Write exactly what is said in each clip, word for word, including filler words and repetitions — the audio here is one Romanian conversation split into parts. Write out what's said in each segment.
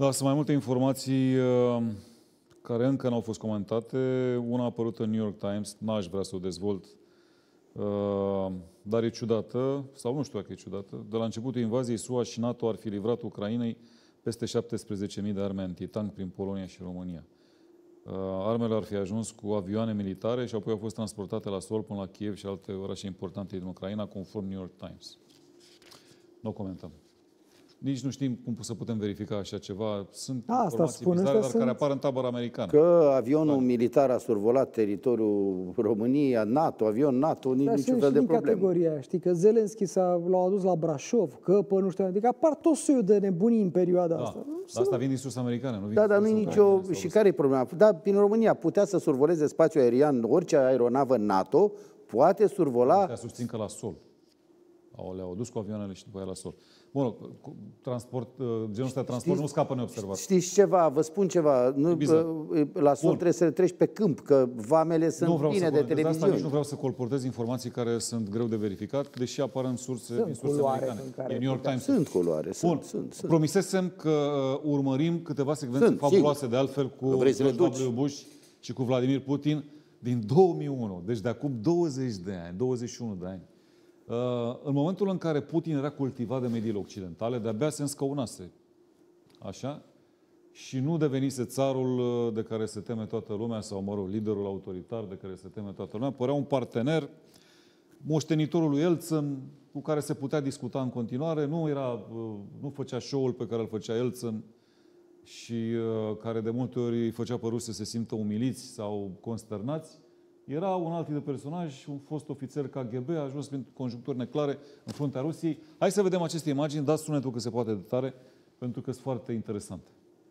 Da, sunt mai multe informații uh, care încă nu au fost comentate. Una a apărut în New York Times, n-aș vrea să o dezvolt, uh, dar e ciudată, sau nu știu dacă e ciudată. De la începutul invaziei, S U A și NATO ar fi livrat Ucrainei peste șaptesprezece mii de arme antitank prin Polonia și România. Uh, armele ar fi ajuns cu avioane militare și apoi au fost transportate la sol până la Kiev și alte orașe importante din Ucraina, conform New York Times. Nu o comentăm. Nici nu știm cum să putem verifica așa ceva. Sunt Asta informații spune, bizare, dar sunt... care apar în tabăra americană. Că avionul Bani. militar a survolat teritoriul României, NATO, avion NATO, nici niciun fel de problemă. Categoria, știi, că Zelenski l-au adus la Brașov, că pe nu știu, adică apar tot soiul de nebunii în perioada da. asta. Dar asta vin din surse americane, nu vin Da, dar nu e nicio... Și care e problema? Da, prin România putea să survoleze spațiul aerian, orice aeronavă NATO poate survola... Putea susțin că la sol. Le-au adus cu avioanele și după aia la sol. Bun, transport, genul ăsta de transport nu scapă neobservat. Știți ceva? Vă spun ceva. Nu, la sol Bun. trebuie să le treci pe câmp, că vamele sunt pline de televiziuni. Asta nici nu vreau să colportez informații care sunt greu de verificat, deși apar în surse, în surse americane. În New York Times. Sunt culoare. Bun. Sunt, sunt, sunt. Promisesem că urmărim câteva secvențe sunt, fabuloase sigur. de altfel cu George W. Bush și cu Vladimir Putin din două mii unu. Deci de acum douăzeci de ani, douăzeci și unu de ani. În momentul în care Putin era cultivat de mediile occidentale, de-abia se înscăunase. Așa? Și nu devenise țarul de care se teme toată lumea, sau, mă rog, liderul autoritar de care se teme toată lumea. Părea un partener, moștenitorul lui Elțin, cu care se putea discuta în continuare. Nu, era, nu făcea show-ul pe care îl făcea Elțin și care de multe ori îi făcea pe ruși să se simtă umiliți sau consternați. Era un alt tip de personaj, un fost ofițer K G B, a ajuns prin conjuncturi neclare în fruntea Rusiei. Hai să vedem aceste imagini, dați sunetul cât se poate de tare, pentru că sunt foarte interesante.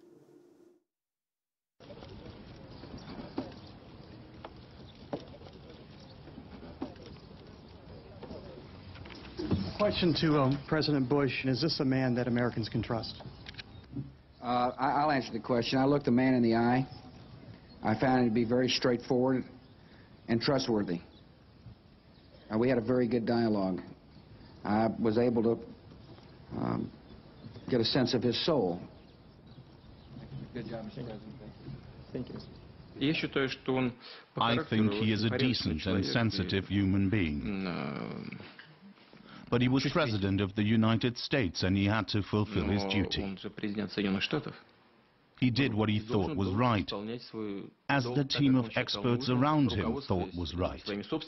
Question to um, President Bush: is this a man that Americans can trust? Uh, I'll answer the question. I looked the man in the eye. I found him to be very straightforward and trustworthy. Uh, we had a very good dialogue. I was able to um, get a sense of his soul. Good job, Mister President. Thank you. I think he is a decent and sensitive human being. But he was president of the United States and he had to fulfill his duty. He did what he thought was right, as the team of experts around him thought was right.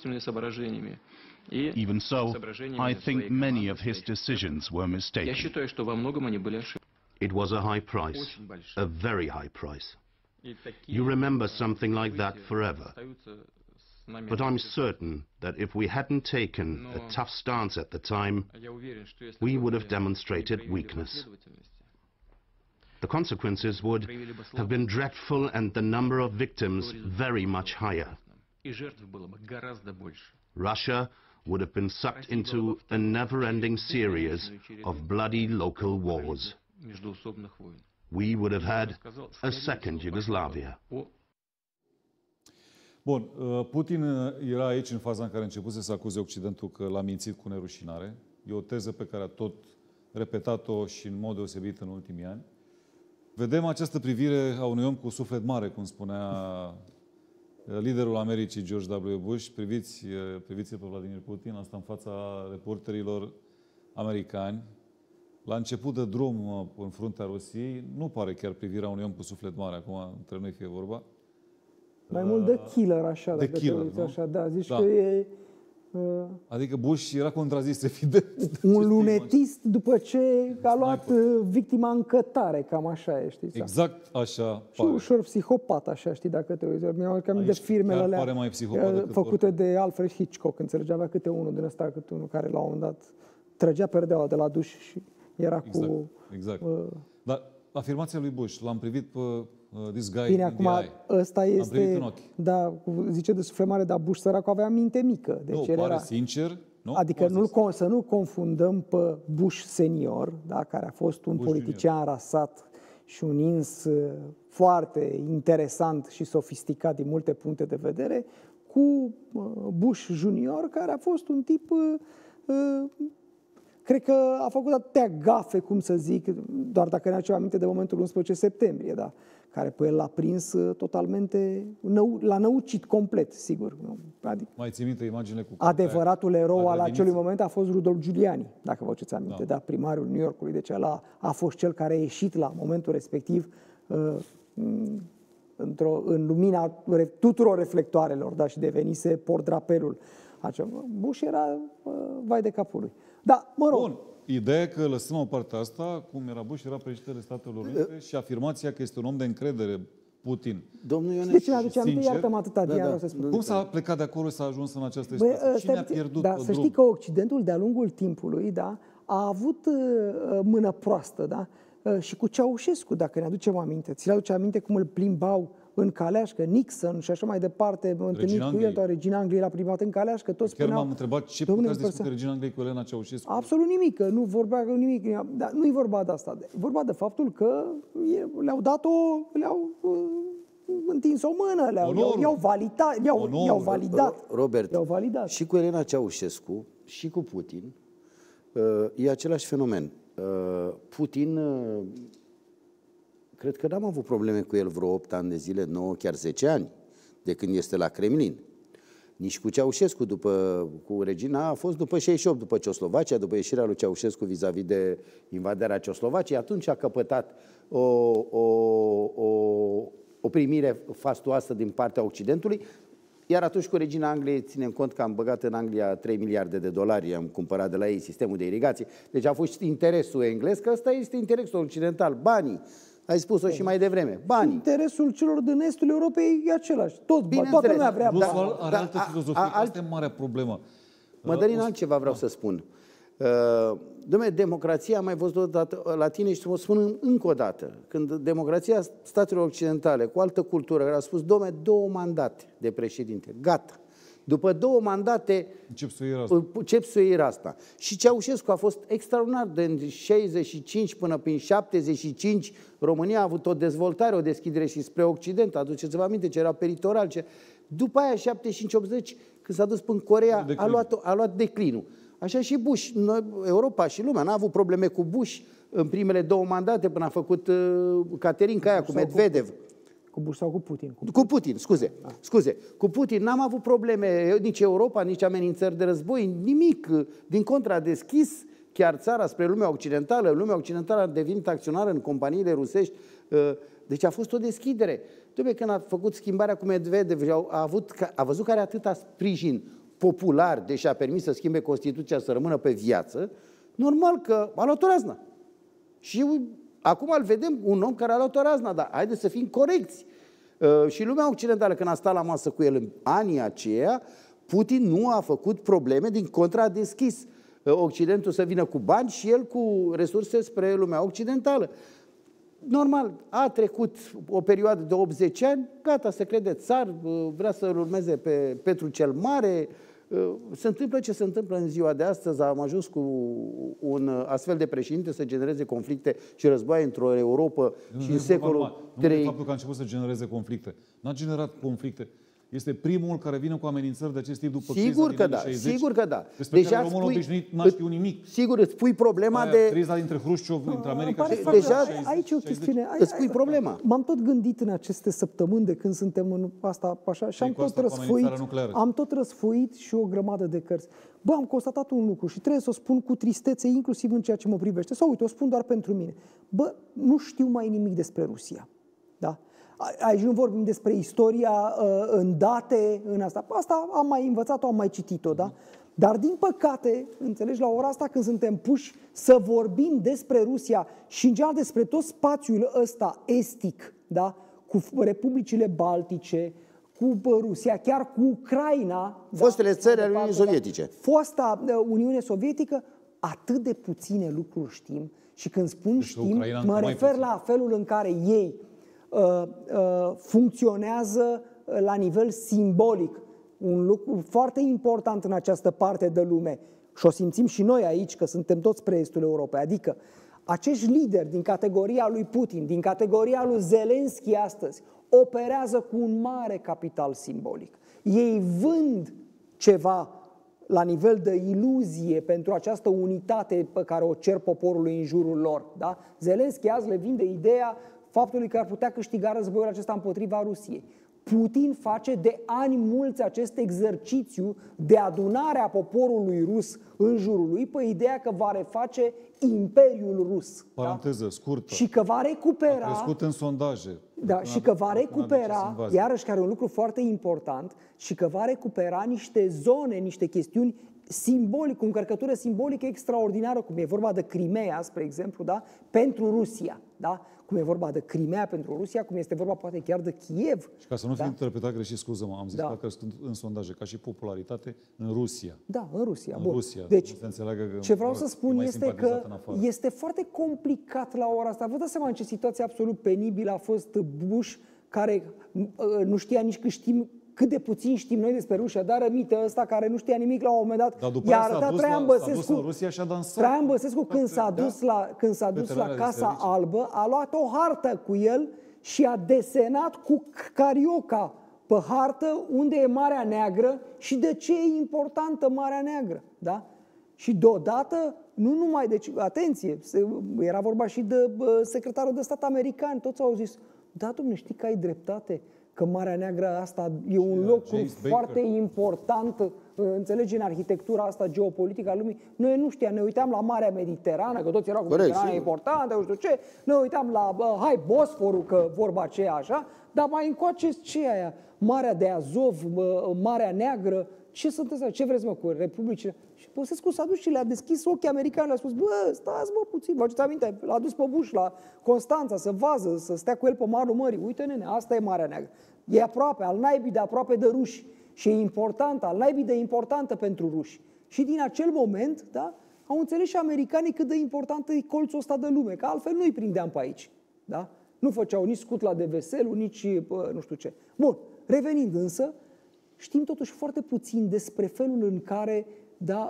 Even so, I think many of his decisions were mistaken. It was a high price, a very high price. You remember something like that forever. But I'm certain that if we hadn't taken a tough stance at the time, we would have demonstrated weakness. The consequences would have been dreadful and the number of victims very much higher. Russia would have been sucked into a never-ending series of bloody local wars. We would have had a second Yugoslavia. Bun, Putin era aici în faza în care a început să acuze Occidentul că l-a mințit cu nerușinare. E o teză pe care a tot repetat-o și în mod deosebit în ultimii ani. Vedem această privire a unui om cu suflet mare, cum spunea liderul Americii, George W. Bush. Priviți, priviți pe Vladimir Putin, asta în fața reporterilor americani. La început de drum în fruntea Rusiei, nu pare chiar privirea unui om cu suflet mare, acum între noi fie vorba. Mai mult de killer, așa, de dacă killer, te uiți nu? așa, da, zici da. că e... Uh, adică Bush era contrazis, evident. Un lunetist după ce a luat uh, victima în cătare, cam așa e, știi? Exact așa Și pare. ușor psihopat, așa, știi, dacă te uiți. Mi-au cam de filmele alea făcute de Alfred Hitchcock, înțelegea, avea câte unul din ăsta, câte unul care la un moment dat trăgea perdeaua de la duș și era exact, cu... Exact. Uh, Dar afirmația lui Bush, l-am privit pe uh, this guy bine, in acum, the eye. ăsta este... Da, zice de suflet mare, dar Bush săracul avea minte mică. Deci nu, el pare era, sincer. Nu? Adică nu să nu confundăm pe Bush senior, da, care a fost un Bush politician junior. rasat și un ins foarte interesant și sofisticat din multe puncte de vedere, cu Bush junior, care a fost un tip uh, cred că a făcut atâtea gafe, cum să zic, doar dacă ne aducem aminte de momentul unsprezece septembrie, da, care pe el l-a prins totalmente, l-a năucit complet, sigur. Adică, mai ții minte imaginile cu... Adevăratul erou al acelui moment a fost Rudolf Giuliani, dacă vă aduceți aminte, da. Da, primarul New Yorkului. Deci ăla a fost cel care a ieșit la momentul respectiv uh, într-o, în lumina tuturor reflectoarelor, da, și devenise portdrapelul. Bush era uh, vai de capul lui. Da, mă rog. Bun. Ideea că lăsăm o parte asta, cum era Bush, era președintele Statelor Unite uh, și afirmația că este un om de încredere, Putin. Domnul Ionescu, deci mi-aduce aminte, iartă-mă atâta, da, Diana, da, o să spun. Cum s-a plecat de acolo și s-a ajuns în această Băi, situație? Cine stai, a pierdut da, pe să drum? știi că Occidentul, de-a lungul timpului, da, a avut uh, mână proastă, da? Uh, și cu Ceaușescu, dacă ne aducem aminte. Ți-l aduce aminte cum îl plimbau în caleașcă, Nixon și așa mai departe, mă întâlnit cu el, doar Regina Angliei l-a plimbat în caleașcă, toți Chiar spuneau... m-am întrebat ce putea să discute Regina Angliei cu Elena Ceaușescu. Absolut nimic, că nu vorbea nimic, dar nu-i vorba de asta. E vorba de faptul că le-au dat-o, le-au uh, întins o mână, le-au, i-au, i-au validat, i-au, i-au validat. Robert, i-au validat. Și cu Elena Ceaușescu, și cu Putin, uh, e același fenomen. Uh, Putin... Uh, Cred că n-am avut probleme cu el vreo opt ani de zile, nouă, chiar zece ani, de când este la Kremlin. Nici cu Ceaușescu, după, cu Regina, a fost după șaizeci și opt, după Ceoslovacia, după ieșirea lui Ceaușescu vis-a-vis de invadarea Ceoslovaciei. Atunci a căpătat o, o, o, o primire fastuoasă din partea Occidentului. Iar atunci cu Regina Angliei, ținem cont că am băgat în Anglia trei miliarde de dolari, am cumpărat de la ei sistemul de irigație. Deci a fost interesul englez, că ăsta este interesul occidental, banii. Ai spus-o și mai devreme. Banii. Interesul celor din estul Europei e același. Tot, toată lumea vrea bani. Rusul are altă filozofie. Asta e marea problemă. Mădălin, altceva vreau să spun. Uh, Dom'le, democrația, am mai văzut odată la tine și o spun încă o dată. Când democrația statelor occidentale, cu altă cultură, care a spus, dom'le, două mandate de președinte. Gata. După două mandate încep să iei asta. Încep să iei asta. Și Ceaușescu a fost extraordinar. De șaizeci și cinci până prin șaptezeci și cinci România a avut o dezvoltare, o deschidere și spre Occident. Aduceți-vă aminte ce era pe litoral. Ce... După aia, șaptezeci și cinci optzeci, când s-a dus până Coreea, a luat, a luat declinul. Așa și Bush. Noi, Europa și lumea n-a avut probleme cu Bush în primele două mandate până a făcut uh, Caterinca aia cu Medvedev. Cu Bush sau cu Putin? Cu, cu Putin, scuze, scuze. Cu Putin n-am avut probleme, nici Europa, nici amenințări de război, nimic. Din contra, a deschis chiar țara spre lumea occidentală. Lumea occidentală a devenit acționară în companiile rusești. Deci a fost o deschidere. Trebuie când a făcut schimbarea cu Medvedev, a, avut, a văzut că are atâta sprijin popular, deși a permis să schimbe Constituția să rămână pe viață, normal că a luat o raznă. Și acum îl vedem un om care a luat o raznă, dar haideți să fim corecți. Uh, și lumea occidentală, când a stat la masă cu el în anii aceia, Putin nu a făcut probleme, din contra a deschis uh, Occidentul să vină cu bani și el cu resurse spre lumea occidentală. Normal, a trecut o perioadă de optzeci ani, gata, se crede țar, uh, vrea să-l urmeze pe Petru cel Mare. Se întâmplă ce se întâmplă în ziua de astăzi. Am ajuns cu un astfel de președinte să genereze conflicte și războaie într-o Europa nu, și în secolul trei. Nu faptul că a început să genereze conflicte. N-a generat conflicte. Este primul care vine cu amenințări de acest tip după sigur criza că din da, anii șaizeci. Sigur că da. Despre deja care românul obișnuit n-a știut nimic. Sigur, îți pui problema aia, de... criza dintre Hrușciov, între America și... Deja, aici e o chestiune. Îți pui problema. M-am tot gândit în aceste săptămâni de când suntem în asta așa și am tot răsfoit, am tot răsfoit și o grămadă de cărți. Bă, am constatat un lucru și trebuie să o spun cu tristețe, inclusiv în ceea ce mă privește. Sau uite, o spun doar pentru mine. Bă, nu știu mai nimic despre Rusia. Da? Aici nu vorbim despre istoria uh, în date, în asta. Asta am mai învățat-o, am mai citit-o, da? Dar, din păcate, înțelegi, la ora asta când suntem puși să vorbim despre Rusia și, în general, despre tot spațiul ăsta estic, da? Cu republicile baltice, cu Rusia, chiar cu Ucraina... Fostele da? țări ale Uniunii Sovietice. Fosta uh, Uniune Sovietică, atât de puține lucruri știm și când spun deci știm, Ucraina mă refer la felul în care ei Uh, uh, funcționează la nivel simbolic. Un lucru foarte important în această parte de lume. Și o simțim și noi aici, că suntem toți spre estul Europei. Adică acești lideri din categoria lui Putin, din categoria lui Zelenski astăzi, operează cu un mare capital simbolic. Ei vând ceva la nivel de iluzie pentru această unitate pe care o cer poporului în jurul lor. Da? Zelenski azi le vinde ideea faptului că ar putea câștiga războiul acesta împotriva Rusiei. Putin face de ani mulți acest exercițiu de adunare a poporului rus în jurul lui pe ideea că va reface Imperiul Rus. Paranteză da? scurtă. Și că va recupera... A crescut în sondaje. Da, și că va recupera, iarăși care e un lucru foarte important, și că va recupera niște zone, niște chestiuni simbolice, cu încărcătură simbolică extraordinară, cum e vorba de Crimea, spre exemplu, da? Pentru Rusia. Da? Cum e vorba de Crimea pentru Rusia, cum este vorba poate chiar de Kiev. Și ca să nu da? fie interpretat greșit, scuză-mă, am zis da. că a crescut în sondaje, ca și popularitate în Rusia. Da, în Rusia. În Bun. Rusia. Deci, că ce vreau să spun este că este foarte complicat la ora asta. Vă dați seama în ce situație absolut penibilă a fost Bush, care nu știa nici cât știm, cât de puțin știm noi despre Rusia, dar rămite ăsta care nu știa nimic la un moment dat. Dar după i-a arătat Traian Băsescu, Rusia și a dansat. Traian Băsescu când s-a dus la, când s-a dus la Casa Albă, a luat o hartă cu el și a desenat cu carioca pe hartă unde e Marea Neagră și de ce e importantă Marea Neagră. Da? Și deodată, nu numai, deci, atenție, era vorba și de secretarul de stat american, toți au zis, da, dom'le, știi că ai dreptate, că Marea Neagră asta e un loc foarte important, înțelegi, în arhitectura asta geopolitică a lumii. Noi nu știam, ne uitam la Marea Mediterană, că toți erau cu Mediterana importantă, nu știu ce, ne uitam la, bă, hai, Bosforul, că vorba aceea așa, dar mai încoace ce e aia? Marea de Azov, bă, Marea Neagră, ce sunt astea? Ce vreți, mă, cu republicile? Și Băsescu s-a dus și le-a deschis ochii americani, le-a spus, bă, stați, bă, puțin, vă aduceți aminte, l-a dus pe Bush la Constanța să vază, să stea cu el pe malul mării. Uite, nene, asta e Marea Neagră. E aproape, al naibii de aproape de ruși. Și e importantă, al naibii de importantă pentru ruși. Și din acel moment, da, au înțeles și americanii cât de importantă e colțul ăsta de lume, că altfel nu-i prindeam pe aici. Da? Nu făceau nici scutla de veselul, nici bă, nu știu ce. Bun, revenind însă, știm totuși foarte puțin despre felul în care, da,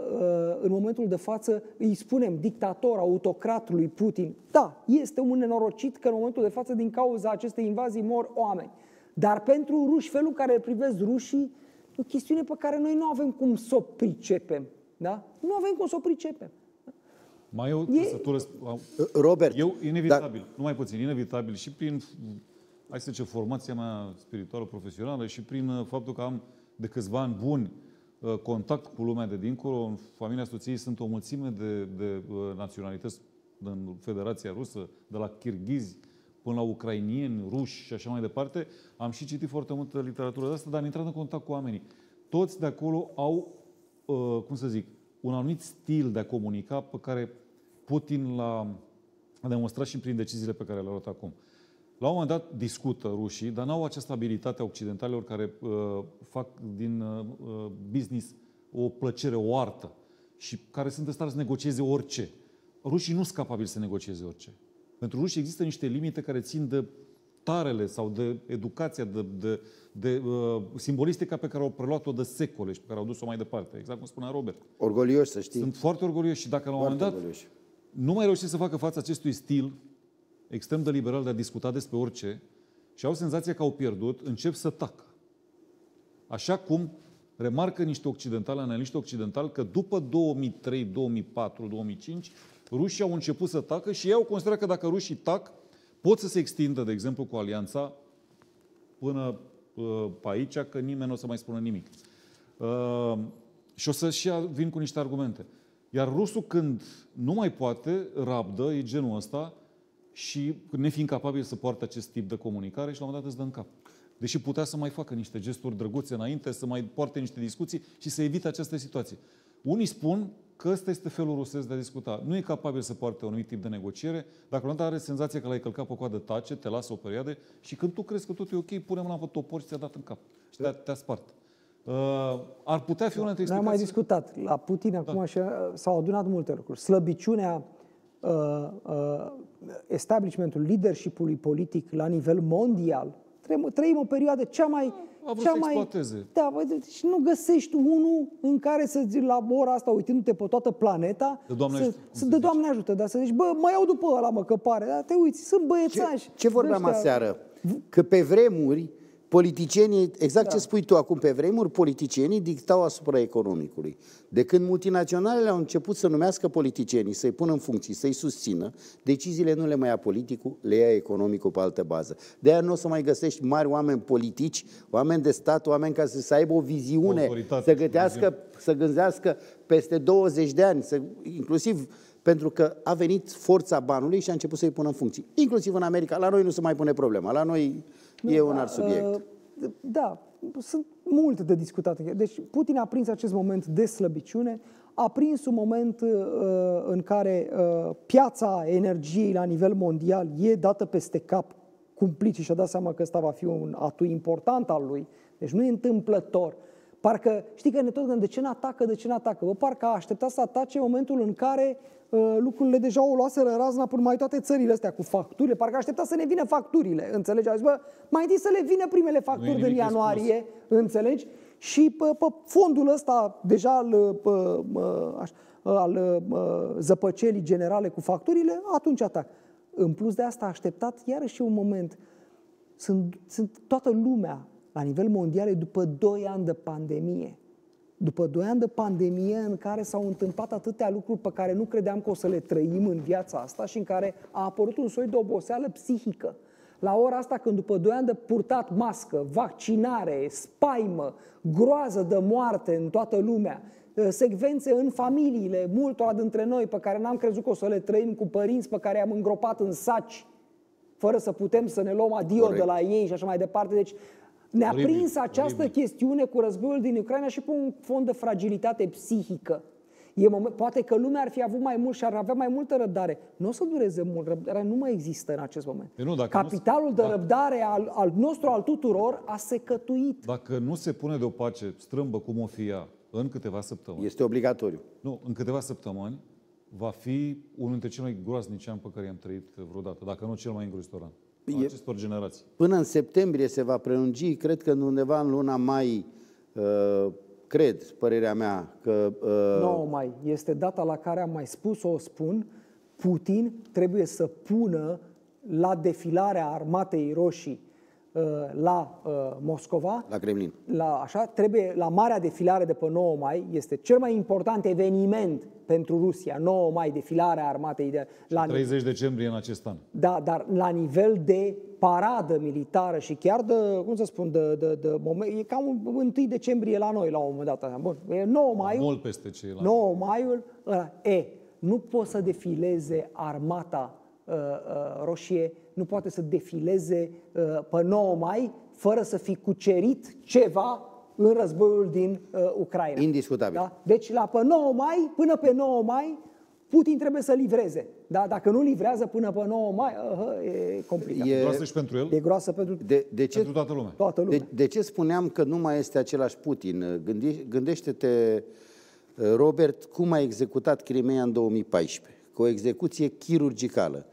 în momentul de față, îi spunem dictator, autocrat lui Putin. Da, este un nenorocit că în momentul de față, din cauza acestei invazii, mor oameni. Dar pentru ruși, felul în care îl privesc rușii, e o chestiune pe care noi nu avem cum să o pricepem. Da? Nu avem cum să o pricepem. Mai eu e... să tu răsp... Robert, eu, inevitabil, dar... nu mai puțin, inevitabil, și prin, hai să zice, formația mea spirituală, profesională, și prin faptul că am de câțiva ani buni contact cu lumea de dincolo. În familia soției sunt o mulțime de, de naționalități în Federația Rusă, de la kirghizi până la ucrainieni, ruși și așa mai departe. Am și citit foarte multă literatură de asta, dar am intrat în contact cu oamenii. Toți de acolo au, uh, cum să zic, un anumit stil de a comunica pe care Putin l-a demonstrat și prin deciziile pe care le-a luat acum. La un moment dat discută rușii, dar n-au această abilitate a occidentalilor care uh, fac din uh, business o plăcere, o artă și care sunt în stare să negocieze orice. Rușii nu sunt capabili să negocieze orice. Pentru ruși există niște limite care țin de tarele sau de educația, de, de, de uh, simbolistica pe care au preluat-o de secole și pe care au dus-o mai departe. Exact cum spunea Robert. Orgolioși, să știi. Sunt foarte orgolioși și dacă la un moment dat orgolioși. Nu mai reușesc să facă față acestui stil extrem de liberal de a discuta despre orice și au senzația că au pierdut, încep să tacă. Așa cum remarcă niște occidentali, analiști occidentali, că după două mii trei, două mii patru, două mii cinci, rușii au început să tacă și ei au considerat că dacă rușii tac, pot să se extindă, de exemplu, cu alianța până uh, pe aici, că nimeni nu o să mai spună nimic. Uh, și o să și vin cu niște argumente. Iar rusul, când nu mai poate, rabdă, e genul ăsta, și nefiind capabil să poartă acest tip de comunicare și la un moment dat îți dă în cap. Deși putea să mai facă niște gesturi drăguțe înainte, să mai poarte niște discuții și să evite această situație. Unii spun că ăsta este felul rusesc de a discuta. Nu e capabil să poarte un anumit tip de negociere, dacă la are senzația că l-ai călcat pe coadă, tace, te lasă o perioadă și când tu crezi că totul e ok, pune mâna pe topor și ți-a dat în cap. Și te-a, te-a spart. Uh, ar putea fi una dintre explicații. Noi am mai discutat. La Putin da. acum așa, s-au adunat multe lucruri. Slăbiciunea uh, uh, establishmentului, leadership-ului politic la nivel mondial. Trăim o perioadă cea mai... A vrut cea să mai, exploateze. Da, deci nu găsești unul în care să zici la ora asta, uitându-te pe toată planeta, de Doamne să, ajută, să de Doamne ajută, dar să zici, bă, mai iau după ăla, mă, că pare, dar te uiți, sunt băiețași. Ce, ce vorbeam aseară? Că pe vremuri Politicienii, exact da. ce spui tu acum, pe vremuri, politicienii dictau asupra economicului. De când multinaționalele au început să numească politicienii, să-i pună în funcții, să-i susțină, deciziile nu le mai ia politicul, le ia economicul pe altă bază. De aia nu o să mai găsești mari oameni politici, oameni de stat, oameni ca să, să aibă o viziune, autoritate, să gândească, să gândească peste douăzeci de ani, să, inclusiv pentru că a venit forța banului și a început să-i pună în funcții. Inclusiv în America. La noi nu se mai pune problema. La noi nu, e un alt subiect. Da, sunt multe de discutat. Deci Putin a prins acest moment de slăbiciune, a prins un moment uh, în care uh, piața energiei la nivel mondial e dată peste cap cumplit și și-a dat seama că ăsta va fi un atu important al lui. Deci nu e întâmplător. Parcă, știi că ne tot gândim, de ce n-atacă, de ce n-atacă? Bă, parcă a așteptat să atace în momentul în care uh, lucrurile deja o luaseră razna până mai toate țările astea cu facturile. Parcă a așteptat să ne vină facturile, înțelegi? A zis, bă, mai întâi să le vină primele facturi din ianuarie, expus. Înțelegi? Și pe, pe fondul ăsta deja al, pe, al zăpăcelii generale cu facturile, atunci atac. În plus de asta a așteptat iarăși un moment. Sunt, sunt toată lumea la nivel mondial după doi ani de pandemie. După doi ani de pandemie în care s-au întâmplat atâtea lucruri pe care nu credeam că o să le trăim în viața asta și în care a apărut un soi de oboseală psihică. La ora asta, când după doi ani de purtat mască, vaccinare, spaimă, groază de moarte în toată lumea, secvențe în familiile multora dintre noi pe care n-am crezut că o să le trăim, cu părinți pe care i-am îngropat în saci, fără să putem să ne luăm adio Corect. de la ei și așa mai departe. Deci ne-a oribil, prins această oribil. chestiune cu războiul din Ucraina și pe un fond de fragilitate psihică. E moment, poate că lumea ar fi avut mai mult și ar avea mai multă răbdare. Nu o să dureze mult, răbdarea nu mai există în acest moment. Nu, Capitalul nu, de răbdare al, al nostru, al tuturor, a secătuit. Dacă nu se pune deoparte strâmbă cum o fi ea în câteva săptămâni... Este obligatoriu. Nu, în câteva săptămâni va fi unul dintre cei mai groaznici ani pe care i-am trăit vreodată, dacă nu cel mai îngrozitor an. E, acestor generații. Până în septembrie se va prelungi, cred că undeva în luna mai, uh, cred, părerea mea, că... Uh... nouă mai este data la care am mai spus-o, o spun, Putin trebuie să pună la defilarea Armatei Roșii uh, la uh, Moscova, la Kremlin. La, așa, trebuie, la marea defilare de pe nouă mai, este cel mai important eveniment pentru Rusia, nouă mai, defilarea armatei de la treizeci decembrie în acest an. Da, dar la nivel de paradă militară și chiar de, cum să spun, de, de, de moment, e cam întâi decembrie la noi la un moment dat. Bun, e nouă mai. Mult peste ce la nouă maiul, e, nu poate să defileze armata uh, uh, roșie, nu poate să defileze uh, pe nouă mai fără să fi cucerit ceva în războiul din uh, Ucraina. Indiscutabil. Da? Deci la pe nouă mai, până pe nouă mai, Putin trebuie să livreze. Da? Dacă nu livrează până pe nouă mai, uh, e complicat. E groasă și pentru el? E groasă pentru, de, de ce, pentru toată lumea. Toată lumea. De, de ce spuneam că nu mai este același Putin? Gândi, gândește-te, Robert, cum a executat Crimea în două mii paisprezece. Cu o execuție chirurgicală.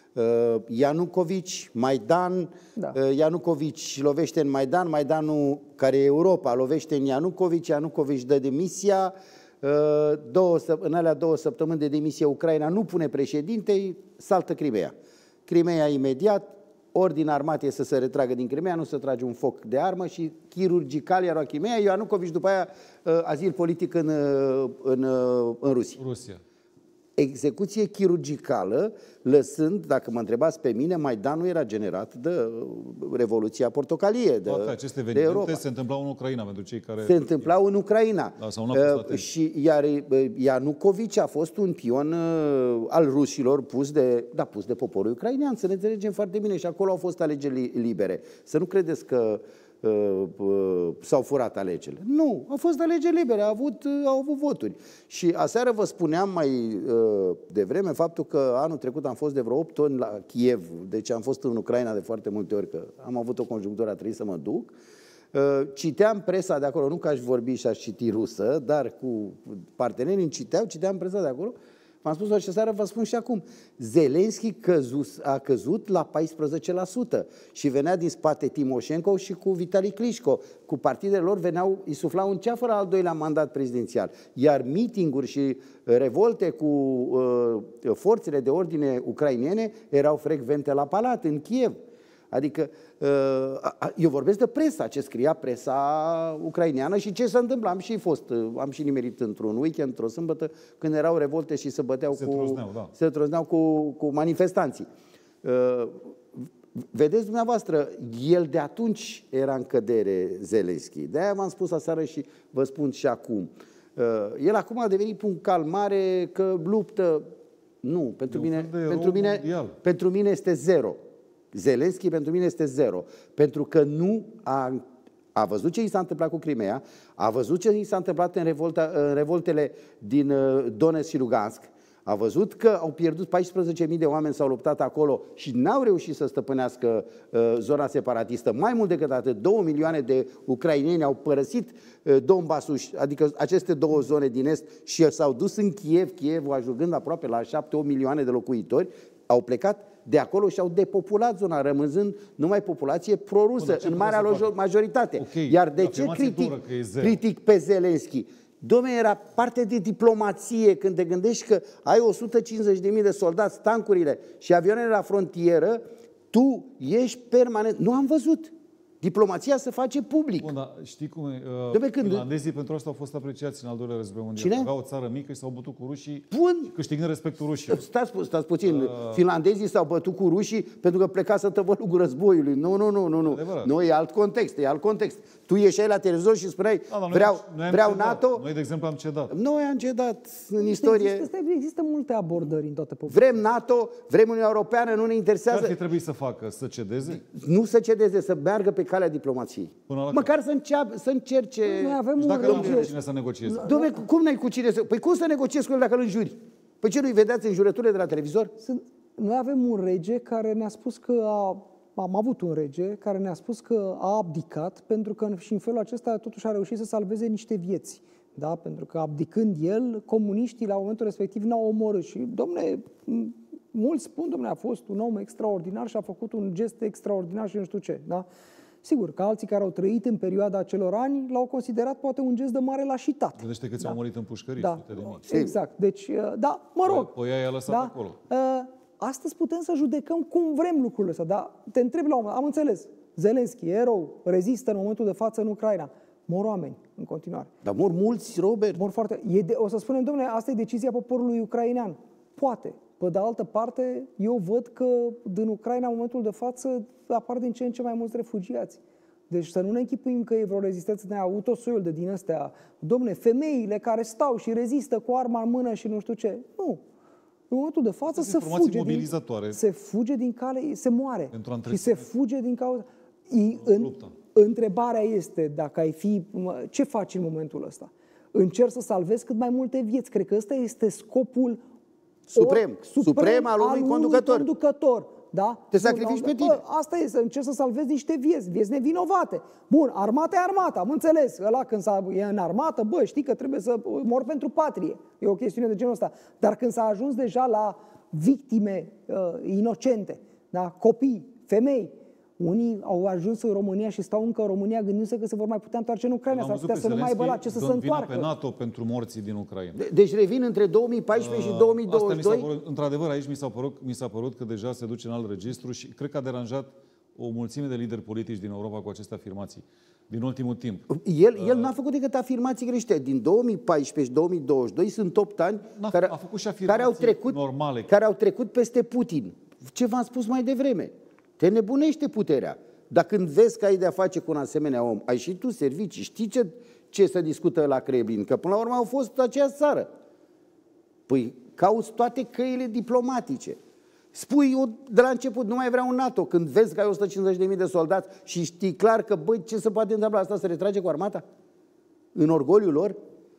Ianucovici, Maidan, da. Ianucovici lovește în Maidan, Maidanul care e Europa lovește în Ianucovici, Ianucovici dă demisia, două, în alea două săptămâni de demisie Ucraina nu pune președinte, saltă Crimea. Crimea imediat, ordin armatei să se retragă din Crimea, nu să trage un foc de armă și chirurgical iar Crimea, Ianucovici după aia azil politic în, în, în Rusia. Rusia. Execuție chirurgicală, lăsând, dacă mă întrebați pe mine, Maidanul era generat de Revoluția Portocalie, de, toate aceste evenimente se întâmplau în Ucraina, pentru cei care... Se întâmplau în Ucraina. Da, sau nu uh, și iar Ianucovici a fost un pion uh, al rușilor pus de, da, pus de poporul ucrainean, să ne înțelegem foarte bine, și acolo au fost alegeri libere. Să nu credeți că Uh, uh, s-au furat alegerile. Nu, au fost alegeri libere, au avut, uh, au avut voturi. Și aseară vă spuneam mai uh, devreme faptul că anul trecut am fost de vreo opt ori la Kiev, deci am fost în Ucraina de foarte multe ori, că am avut o conjunctură, a trebuit să mă duc. Uh, citeam presa de acolo, nu că aș vorbi și aș citi rusă, dar cu partenerii îmi citeau, citeam presa de acolo. V-am spus-o și seară, vă spun și acum. Zelenski căzus, a căzut la paisprezece la sută și venea din spate Timoșenko și cu Vitali Klitschko. Cu partidele lor veneau, îi suflau în ceafă la al doilea mandat prezidențial. Iar mitinguri și revolte cu uh, forțele de ordine ucrainene erau frecvente la palat, în Kiev. Adică eu vorbesc de presa, ce scria presa ucraineană și ce se întâmplă. Am și fost, am și nimerit într-un weekend, într-o sâmbătă, când erau revolte și se băteau se cu, trozneau, da. se trozneau cu, cu manifestanții. Vedeți dumneavoastră, el de atunci era în cădere, Zelenski. De-aia v-am spus aseară și vă spun și acum. El acum a devenit un calmare că luptă. Nu, pentru mine, pentru, mine, pentru mine este zero. Zelenski pentru mine este zero. Pentru că nu a, a văzut ce i s-a întâmplat cu Crimea, a văzut ce i s-a întâmplat în, revolta, în revoltele din Donetsk și Lugansk, a văzut că au pierdut paisprezece mii de oameni, s-au luptat acolo și n-au reușit să stăpânească uh, zona separatistă. Mai mult decât atât, două milioane de ucraineni au părăsit uh, Donbassul, adică aceste două zone din est, și s-au dus în Kiev, Kievul ajungând aproape la șapte opt milioane de locuitori, au plecat de acolo și au depopulat zona, rămânzând numai populație prorusă, în marea lor majoritate. Okay. Iar de ce critic, critic pe Zelenski? Dom'le, era parte de diplomație când te gândești că ai o sută cincizeci de mii de soldați, tancurile și avioanele la frontieră, tu ești permanent. Nu am văzut. Diplomația se face public. Bun, dar știi cum e? Uh, când... Finlandezii pentru asta au fost apreciați în al doilea război mondial. Cine? Aveau o țară mică și s-au bătut cu rușii, Bun. câștigând respectul rușilor. Stați, stați puțin. Uh... Finlandezii s-au bătut cu rușii pentru că pleca să tăvălugul războiului. Nu, nu, nu, nu. nu. Nu, e alt context, e alt context. Tu ieșeai la televizor și spuneai, da, vreau, noi vreau NATO. Noi, de exemplu, am cedat. Noi am cedat în istorie. Există, există multe abordări în toate popoarele. Vrem NATO, vrem Uniunea Europeană, nu ne interesează. Ce ar fi trebuit să facă? Să cedeze? Nu să cedeze, să meargă pe calea diplomației. Măcar să, înceap, să încerce... Noi avem și dacă nu am cu cine să negocieze? Dom'le, cum n-ai cu cine să... Păi cum să negociezi cu el dacă îl înjuri? Păi ce, nu-i vedeați înjurăturile de la televizor? Sunt... Noi avem un rege care ne-a spus că a... Am avut un rege care ne-a spus că a abdicat pentru că și în felul acesta totuși a reușit să salveze niște vieți. Da? Pentru că abdicând el, comuniștii la momentul respectiv n-au omorât. Și, dom'le, mulți spun, dom'le, a fost un om extraordinar și a făcut un gest extraordinar și nu știu ce. Da? Sigur, că alții care au trăit în perioada acelor ani l-au considerat poate un gest de mare lașitate. Gândește câți da. au murit în pușcării, da. sute de mii. Exact. Deci, da, mă rog. Păi aia i-a lăsat da? acolo. Astăzi putem să judecăm cum vrem lucrurile astea, dar te întreb la un moment, am înțeles, Zelenski, erou, rezistă în momentul de față în Ucraina. Mor oameni în continuare. Dar mor mulți, Robert. Mor foarte... E de... O să spunem, domnule, asta e decizia poporului ucrainean. Poate. Pe de altă parte, eu văd că din Ucraina, în momentul de față, apar din ce în ce mai mulți refugiați. Deci să nu ne închipuim că e vreo rezistență de autosoiul de din astea. Dom'le, femeile care stau și rezistă cu arma în mână și nu știu ce. Nu. În momentul de față se fuge, din, se fuge din cale, se moare. Și se fuge din cauza... În, întrebarea este, dacă ai fi... Ce faci în momentul ăsta? Încerci să salvezi cât mai multe vieți. Cred că ăsta este scopul suprem, or, suprem, suprem al unui conducător. conducător. Da? Te sacrifici pe tine. Bă, asta e, să încerci să salvezi niște vieți, vieți nevinovate. Bun, armata e armata, am înțeles. Ăla când e în armată, bă, știi că trebuie să mor pentru patrie. E o chestiune de genul ăsta. Dar când s-a ajuns deja la victime uh, inocente, da? Copii, femei, unii au ajuns în România și stau încă în România gândindu-se că se vor mai putea întoarce în Ucraina. S-ar putea să nu mai aibă la ce să se întoarcă. Pe NATO pentru morții din Ucraina. De, deci revin între două mii paisprezece uh, și două mii douăzeci și doi. Într-adevăr, aici mi s-a, părut, mi s-a părut că deja se duce în alt registru și cred că a deranjat o mulțime de lideri politici din Europa cu aceste afirmații din ultimul timp. El, el uh, n-a făcut decât afirmații greșite. Din două mii paisprezece și două mii douăzeci și doi sunt opt ani care, a făcut și afirmații care, au trecut, normale. care au trecut peste Putin. Ce v-am spus mai devreme? Te nebunește puterea. Dar când vezi că ai de-a face cu un asemenea om, ai și tu servicii, știi ce, ce se discută la Kremlin, că până la urmă au fost aceeași țară. Păi cauți toate căile diplomatice. Spui eu de la început, nu mai vreau un NATO, când vezi că ai o sută cincizeci de mii de soldați și știi clar că, băi, ce se poate întâmpla asta, se retrage cu armata? În orgoliul lor?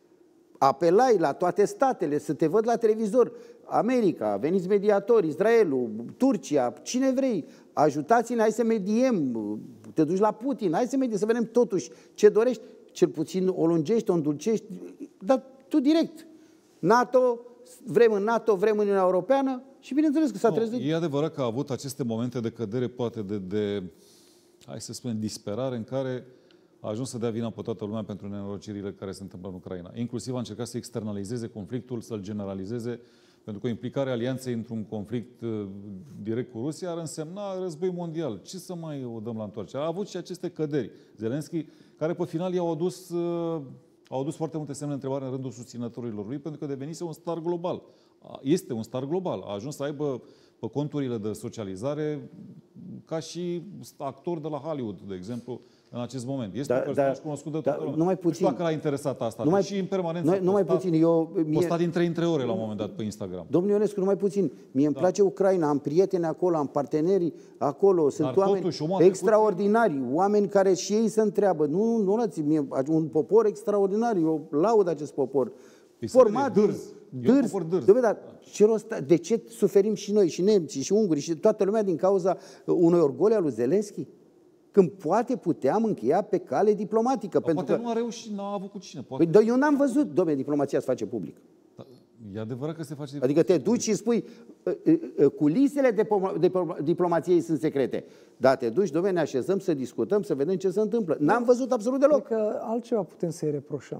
Apelai la toate statele, să te văd la televizor, America, veniți mediatori, Israelul, Turcia, cine vrei, ajutați-ne, hai să mediem, te duci la Putin, hai să mediem, să vedem totuși ce dorești, cel puțin o lungești, o îndulcești, dar tu direct. NATO, vrem în NATO, vrem în Uniunea Europeană și bineînțeles că s-a no, trezit. E adevărat că a avut aceste momente de cădere, poate de, de, hai să spunem, disperare, în care a ajuns să dea vina pe toată lumea pentru nenorocirile care se întâmplă în Ucraina. Inclusiv a încercat să externalizeze conflictul, să-l generalizeze Pentru că implicarea alianței într-un conflict uh, direct cu Rusia ar însemna război mondial. Ce să mai o dăm la întoarcere? A avut și aceste căderi. Zelenski, care pe final i-au adus, uh, au adus foarte multe semne de întrebare în rândul susținătorilor lui, pentru că devenise un star global. Este un star global. A ajuns să aibă pe conturile de socializare ca și actor de la Hollywood, de exemplu, în acest moment. Este da, un personaj da, cunoscut de toată lumea. Numai puțin. Nu știu dacă l-a interesat asta. Numai, și în permanență nu mai puțin. Eu, mie, postat din trei în trei ore la un moment dat pe Instagram. Domnul Ionescu, numai puțin. Mie îmi da. place Ucraina, am prieteni acolo, am parteneri acolo. Sunt Dar oameni totuși, extraordinari, puțin. Oameni care și ei se întreabă. Nu, nu lăți, mie, un popor extraordinar. Eu laud acest popor. Format, dârz. Dârz. dârz. De, dar, ce rost, de ce suferim și noi, și nemții, și ungurii, și toată lumea din cauza unui orgoliu al lui Zelenski? Când poate puteam încheia pe cale diplomatică. Dar pentru poate că... nu a reușit, n-a avut cu cine. Poate... Păi, eu n-am văzut, dom'le, diplomația se face public. Da, e adevărat că se face... Adică te duci și spui, culisele de diplomației sunt secrete. Da, te duci, dom'le, ne așezăm să discutăm, să vedem ce se întâmplă. N-am văzut absolut deloc. Cred că altceva putem să-i reproșăm.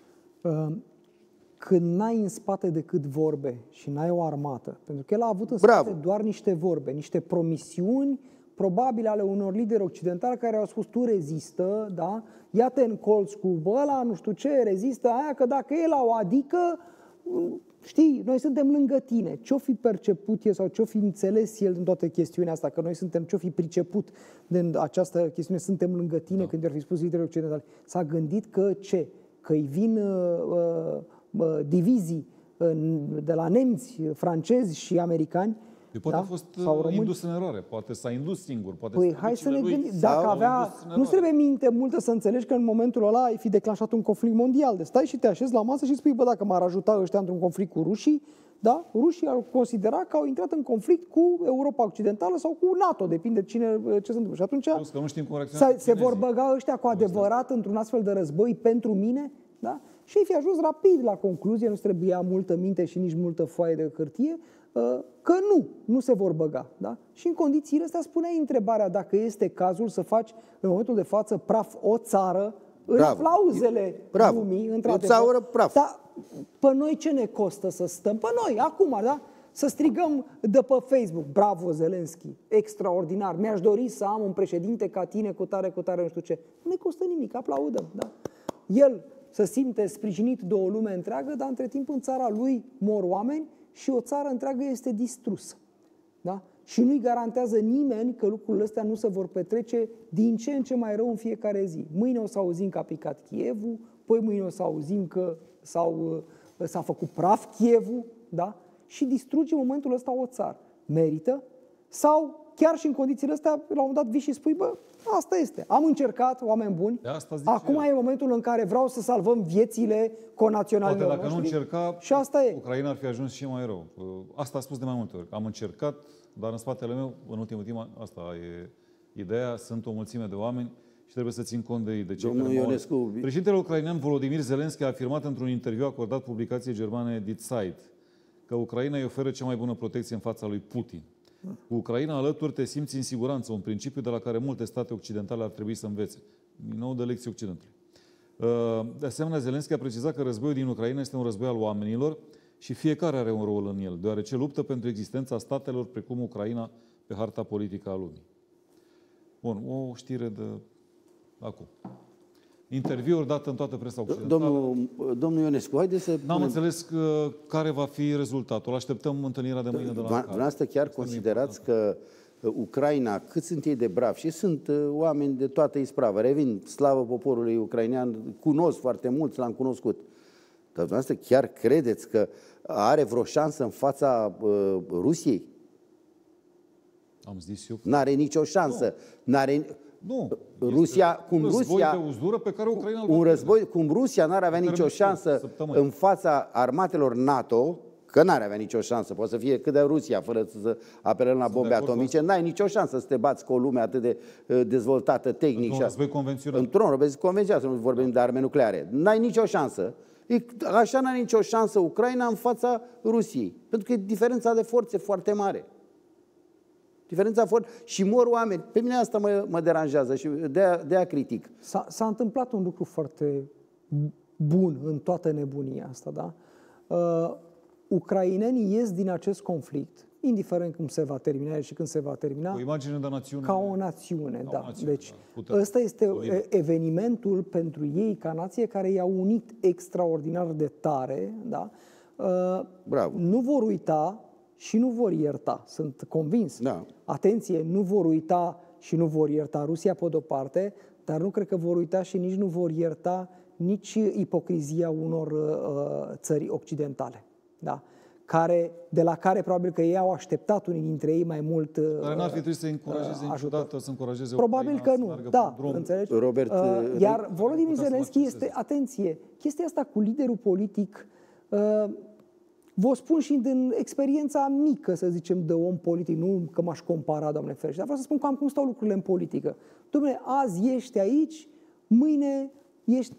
Când n-ai în spate decât vorbe și n-ai o armată, pentru că el a avut în Bravo. spate doar niște vorbe, niște promisiuni, probabil ale unor lideri occidentali care au spus tu rezistă, da? Ia-te în colț cu ăla, nu știu ce, rezistă aia, că dacă el o adică, știi, noi suntem lângă tine. Ce-o fi perceput el sau ce-o fi înțeles el din toată chestiunea asta, că noi suntem, ce-o fi priceput din această chestiune, suntem lângă tine, da. Când i-ar fi spus liderii occidentali. S-a gândit că ce? Că îi vin uh, uh, divizii uh, de la nemți, francezi și americani. De poate da? a fost uh, indus în eroare, poate s-a indus singur. Poate păi hai să ne gândim, dacă avea, nu trebuie minte multă să înțelegi că în momentul ăla ai fi declanșat un conflict mondial. De stai și te așezi la masă și spui, bă, dacă m-ar ajuta ăștia într-un conflict cu rușii, da? Rușii ar considera că au intrat în conflict cu Europa Occidentală sau cu NATO, depinde cine, ce se întâmplă. Și atunci că nu știm cum se, se vor băga ăștia cu adevărat într-un astfel de război pentru mine, da? Și ei fi ajuns rapid la concluzie, nu trebuia multă minte și nici multă foaie de hârtie, că nu, nu se vor băga. Da? Și în condițiile astea spuneai întrebarea dacă este cazul să faci în momentul de față praf o țară în Bravo. aplauzele Bravo. lumii, într-adevăr. O țară praf. Dar pe noi ce ne costă să stăm? Pe noi, acum, da? Să strigăm de pe Facebook, bravo Zelenski, extraordinar, mi-aș dori să am un președinte ca tine cu tare, cu tare, nu știu ce. Nu ne costă nimic, aplaudăm. Da? El se simte sprijinit de o lume întreagă, dar între timp în țara lui mor oameni și o țară întreagă este distrusă. Da? Și nu-i garantează nimeni că lucrurile astea nu se vor petrece din ce în ce mai rău în fiecare zi. Mâine o să auzim că a picat Chievul, poi mâine o să auzim că s-a făcut praf Chievul, da? Și distruge în momentul ăsta o țară. Merită? Sau chiar și în condițiile astea, la un moment dat vii și spui, bă, asta este. Am încercat, oameni buni. Acum e momentul în care vreau să salvăm viețile conaționalilor noștri. Poate dacă nu încerca, și asta e. Ucraina ar fi ajuns și mai rău. Asta a spus de mai multe ori. Am încercat, dar în spatele meu, în ultimul timp, asta e ideea, sunt o mulțime de oameni și trebuie să țin cont de, de cei Domnul care Ionescu... Președintele ucrainean Volodymyr Zelensky a afirmat într-un interviu acordat publicației germane Die Zeit că Ucraina îi oferă cea mai bună protecție în fața lui Putin. Cu Ucraina alături te simți în siguranță, un principiu de la care multe state occidentale ar trebui să învețe. Din nou de lecții Occidentului. De asemenea, Zelensky a precizat că războiul din Ucraina este un război al oamenilor și fiecare are un rol în el, deoarece luptă pentru existența statelor precum Ucraina pe harta politică a lumii. Bun, o știre de acum. Interviuri date în toată presa occidentală. Domnul, domnul Ionescu, haideți să... N-am punem... înțeles că, care va fi rezultatul. Așteptăm întâlnirea de mâine de la Ankara. Dumneavoastră chiar considerați că Ucraina, cât sunt ei de bravi și sunt oameni de toată ispravă, revin, slavă poporului ucrainean, cunosc foarte mulți, l-am cunoscut. Dar dumneavoastră chiar credeți că are vreo șansă în fața uh, Rusiei? Am zis eu. N-are nicio șansă. Nu. N-are... Nu. Rusia, cum un Rusia, de uzdură pe care Ucraina un război, cum Rusia n-ar avea nicio șansă săptămâni. în fața armatelor NATO, că n-ar avea nicio șansă, poate să fie cât de Rusia, fără să apelăm la bombe atomice, n-ai nicio șansă să te bați cu o lume atât de uh, dezvoltată tehnic. Într-un război convențional. Într-un război convențional, să nu vorbim de arme nucleare. N-ai nicio șansă. E, așa n-are nicio șansă Ucraina în fața Rusiei, pentru că e diferența de forțe foarte mare. Diferența foarte... Și mor oameni. Pe mine asta mă, mă deranjează și de-aia, de-aia critic. S-a întâmplat un lucru foarte bun în toată nebunia asta, da? Uh, ucrainenii ies din acest conflict, indiferent cum se va termina și când se va termina, o imagine de națiune, ca o națiune. ca Da. o națiune, Deci da, ăsta este solidă. evenimentul pentru ei ca nație care i-a unit extraordinar de tare. Da? Bravo. Nu vor uita și nu vor ierta, sunt convins. Da. Atenție, nu vor uita și nu vor ierta Rusia pe de-o parte, dar nu cred că vor uita și nici nu vor ierta nici ipocrizia unor uh, țări occidentale. Da? Care, de la care probabil că ei au așteptat unii dintre ei mai mult uh, Dar n-ar fi trebuit să încurajeze uh, niciodată, să încurajeze Probabil Ucraina că să nu, meargă da, pe drum. înțelegi? Robert, uh, iar Volodymyr putea să Zelensky mă este, atenție, chestia asta cu liderul politic, uh, vă spun și din experiența mică, să zicem, de om politic, nu că m-aș compara, Doamne ferește, dar vreau să spun cam cum stau lucrurile în politică. Dom'le, azi ești aici, mâine ești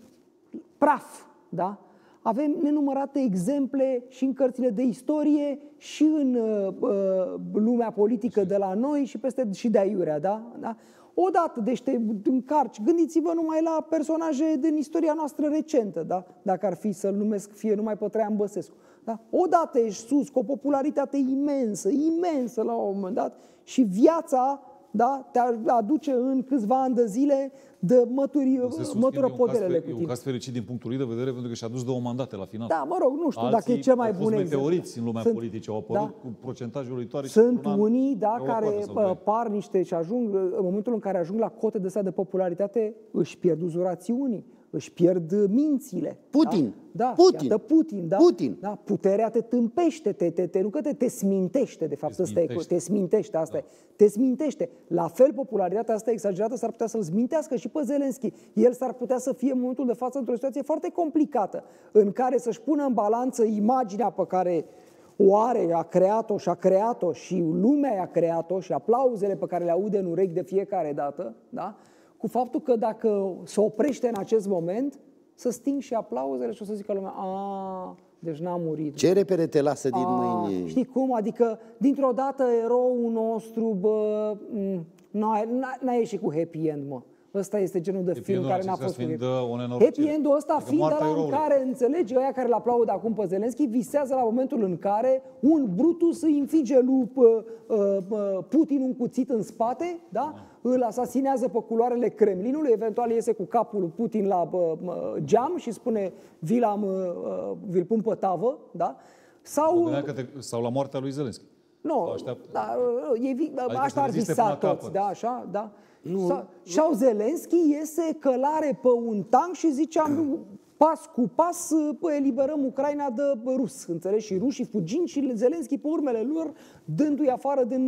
praf, da? Avem nenumărate exemple și în cărțile de istorie și în uh, uh, lumea politică de la noi și peste și de aiurea, da? Da? Odată, deci te încarci, gândiți-vă numai la personaje din istoria noastră recentă, da? Dacă ar fi să-l numesc fie numai pe Traian Băsescu. Da? Odată ești sus, cu o popularitate imensă, imensă la un moment dat și viața, da, te aduce în câțiva ani de zile de mături, mătură poderele cu tine. E un caz fericit din punctul lui de vedere pentru că și-a dus două mandate la final. Da, mă rog, nu știu Alții dacă e cel mai au fost bun exemplu. meteoriți în lumea Sunt, politică, au apărut da, cu procentaje uluitoare. Sunt unii, da, care an, par niște și ajung, în momentul în care ajung la cote de stat de popularitate, își pierd uzurațiunii, își pierd mințile. Putin. Da, da, Putin. iată Putin, da? Putin. Da, puterea te tâmpește, te, te, te, nu că te, te smintește, de fapt, te ăsta e, smintește. te smintește, asta Da. e. Te smintește. La fel, popularitatea asta exagerată s-ar putea să-l smintească și pe Zelensky. El s-ar putea să fie în momentul de față într-o situație foarte complicată, în care să-și pună în balanță imaginea pe care o are, a creat-o și a creat-o și lumea i-a creat-o și aplauzele pe care le aude în urechi de fiecare dată, da? Cu faptul că dacă se oprește în acest moment, să sting și aplauzele și o să zică lumea, a, deci n-a murit. Ce repere te lasă din A, mâini? știi cum? Adică, dintr-o dată, eroul nostru, bă, n-a, n-a ieșit cu happy end, mă. Ăsta este genul de Happy film end-ul care n-a acesta fost cu fiind, happy. uh, o nenorocire. Happy end-ul ăsta Adică fiind moartea ăla în eroului. care, înțelegi, ăia care îl aplaudă acum pe Zelensky, visează la momentul în care un Brutus îi înfige lui uh, uh, Putin un cuțit în spate, da? Îl asasinează pe culoarele Kremlinului, eventual iese cu capul lui Putin la uh, geam și spune vi l-am, uh, vi-l pun pe tavă, da? Sau, Că te, sau la moartea lui Zelensky. nu, da, e, Adică asta să ar reziste visa până la toți, capăt. da, așa, da. Sau, sau Zelensky iese călare pe un tank și zice am, pas cu pas eliberăm Ucraina de rus, înțelegi? Și rușii fugind și Zelensky pe urmele lor dându-i afară din,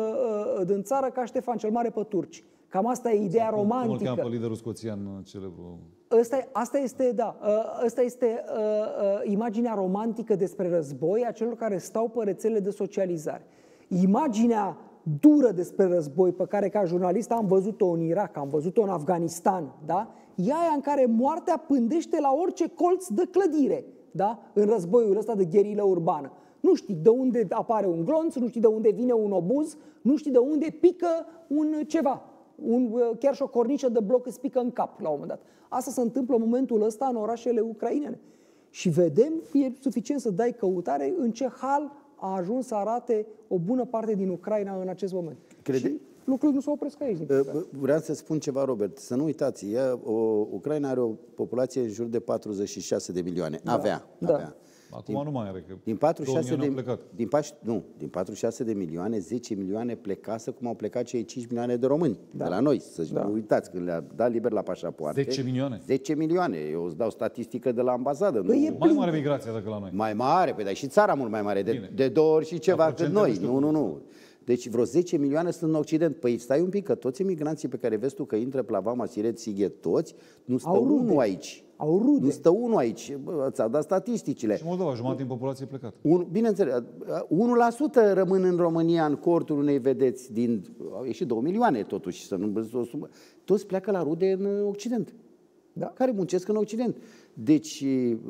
din țară ca Ștefan cel Mare pe turci. Cam asta e ideea romantică. Cum îl cheamă pe liderul scoțian celebru? Asta, asta este, da, asta este uh, uh, imaginea romantică despre război a celor care stau pe rețelele de socializare. Imaginea dură despre război pe care ca jurnalist am văzut-o în Irak, am văzut-o în Afganistan, da? E aia în care moartea pândește la orice colț de clădire, da? În războiul ăsta de gherilă urbană. Nu știi de unde apare un glonț, nu știi de unde vine un obuz, nu știi de unde pică un ceva. Un, chiar și o corniță de bloc îți pică în cap la un moment dat. Asta se întâmplă în momentul ăsta în orașele ucrainene. Și vedem, e suficient să dai căutare în ce hal a ajuns să arate o bună parte din Ucraina în acest moment. Crede... Și lucrurile nu se opresc aici. Vreau să spun ceva, Robert, să nu uitați, ea, o, Ucraina are o populație în jur de patruzeci și șase de milioane. Da, avea, da. avea. Acum din, nu mai are, că din patruzeci și șase de, plecat. din, nu, din patruzeci și șase de milioane, zece milioane plecase cum au plecat cei cinci milioane de români da. de la noi. Să da. uitați, când le-a dat liber la pașapoarte. zece milioane? zece milioane. Eu îți dau statistică de la ambasadă. Păi nu... Mai mare migrația decât la noi. Mai mare, pe dar și țara mult mai mare, de, de două ori și ceva cât noi. Nu, nu, nu. Deci vreo zece milioane sunt în Occident. Păi stai un pic, că toți emigranții pe care vezi tu că intră pe la Vama, Siret, Sighet, toți, nu stă unul aici. Au rude. Nu stă unul aici. Ți-au dat statisticile. Și Moldova, jumătate din populație plecată. Un, bineînțeles, unu la sută rămân în România în cortul unei vedeți din... Au ieșit două milioane totuși. Să nu, toți pleacă la rude în Occident. Da? Care muncesc în Occident. Deci,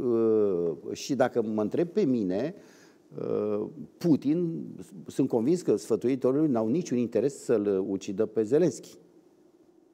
și dacă mă întreb pe mine, Putin, sunt convins că sfătuitorii n-au niciun interes să-l ucidă pe Zelensky.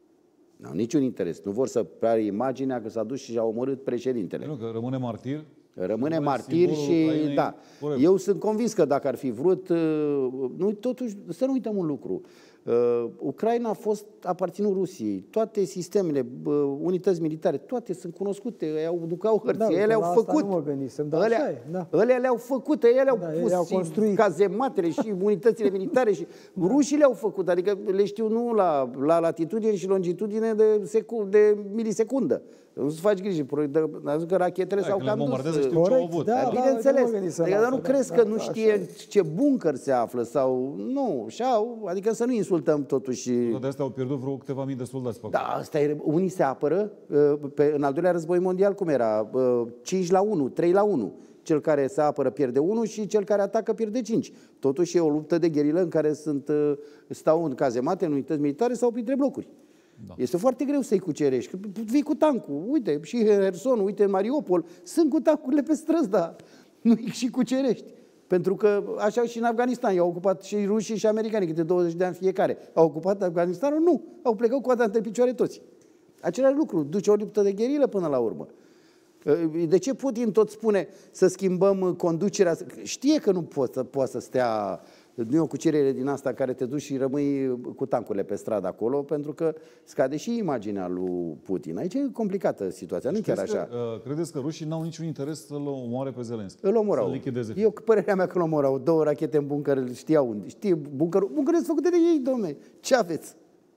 N-au niciun interes. Nu vor să preară imaginea că s-a dus și a omorât președintele. Nu, că rămâne martir. Rămâne martir și, da, eu sunt convins că dacă ar fi vrut, nu, totuși, să nu uităm un lucru. Uh, Ucraina a fost aparținut Rusiei. Toate sistemele, uh, unități militare, toate sunt cunoscute, au ducau hărți, da, ele au făcut. Nu mă gândisem, dar alea, așa e, da. Alea le-au făcut, ele au da, pus au și cazematele și unitățile militare și da. Rușii le-au făcut, adică le știu nu la, la latitudine și longitudine de, secu, de milisecundă. Nu să faci griji, că rachetele da, s-au cam dus. Corect, da, da, bineînțeles. Da, adică, dar nu crezi că nu știe ce bunker se află sau nu, și-au, adică să nu insultăm totuși. De asta au pierdut vreo câteva mii de soldați. Da, asta e, unii se apără, pe, în al doilea război mondial cum era? cinci la unu, trei la unu. Cel care se apără pierde unu și cel care atacă pierde cinci. Totuși e o luptă de gherilă în care sunt, stau în cazemate, în unități militare sau printre blocuri. Da. Este foarte greu să-i cucerești. Că vii cu tancul, uite, și Herson, uite, Mariupol, sunt cu tancurile pe străzi, dar nu-i și cucerești. Pentru că așa și în Afganistan, i-au ocupat și rușii și americanii, câte douăzeci de ani fiecare. Au ocupat Afganistanul? Nu. Au plecat cu între picioare toți. Același lucru, duce o luptă de gherilă până la urmă. De ce Putin tot spune să schimbăm conducerea? Știe că nu poate să, poate să stea, nu e o cucerere din asta care te duci și rămâi cu tancurile pe stradă acolo, pentru că scade și imaginea lui Putin. Aici e complicată situația, nu chiar așa. Că, uh, credeți că rușii n-au niciun interes să-l omoare pe Zelenski? Îl omorau. Eu, cu părerea mea că îl omorau. Două rachete în bunker, știau unde. Știe bunkerul. Bunkerul este făcut de ei, domne. Ce aveți?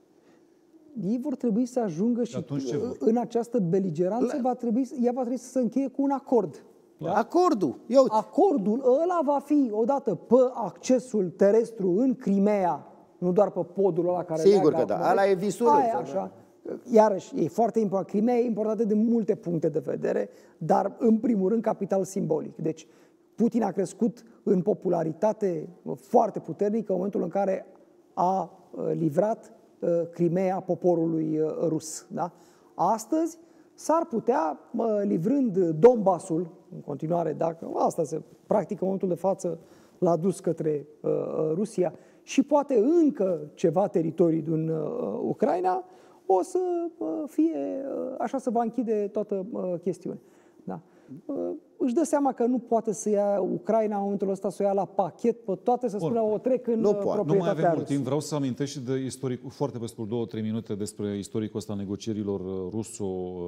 Ei vor trebui să ajungă și în această beligeranță, va trebui, ea va trebui să se încheie cu un acord. Da? Acordul. Eu... Acordul ăla va fi odată pe accesul terestru în Crimea, nu doar pe podul ăla care... Sigur că da, ăla e visul. Aia, așa. Iarăși, e foarte important. Crimea e importantă de multe puncte de vedere, dar în primul rând capital simbolic. Deci Putin a crescut în popularitate foarte puternică în momentul în care a livrat Crimea poporului rus. Da? Astăzi s-ar putea, livrând Donbasul, în continuare, dacă asta se practică în momentul de față, l-a dus către uh, Rusia, și poate încă ceva teritorii din uh, Ucraina, o să uh, fie, uh, așa se va închide toată uh, chestiunea. Da? Uh, își dă seama că nu poate să ia Ucraina în momentul ăsta, să o ia la pachet pe toate, să spună o trec în nu proprietatea Nu mai avem rusă. mult timp, vreau să amintesc și de istoric, foarte pe scurt, două, trei minute despre istoricul ăsta negocierilor ruso,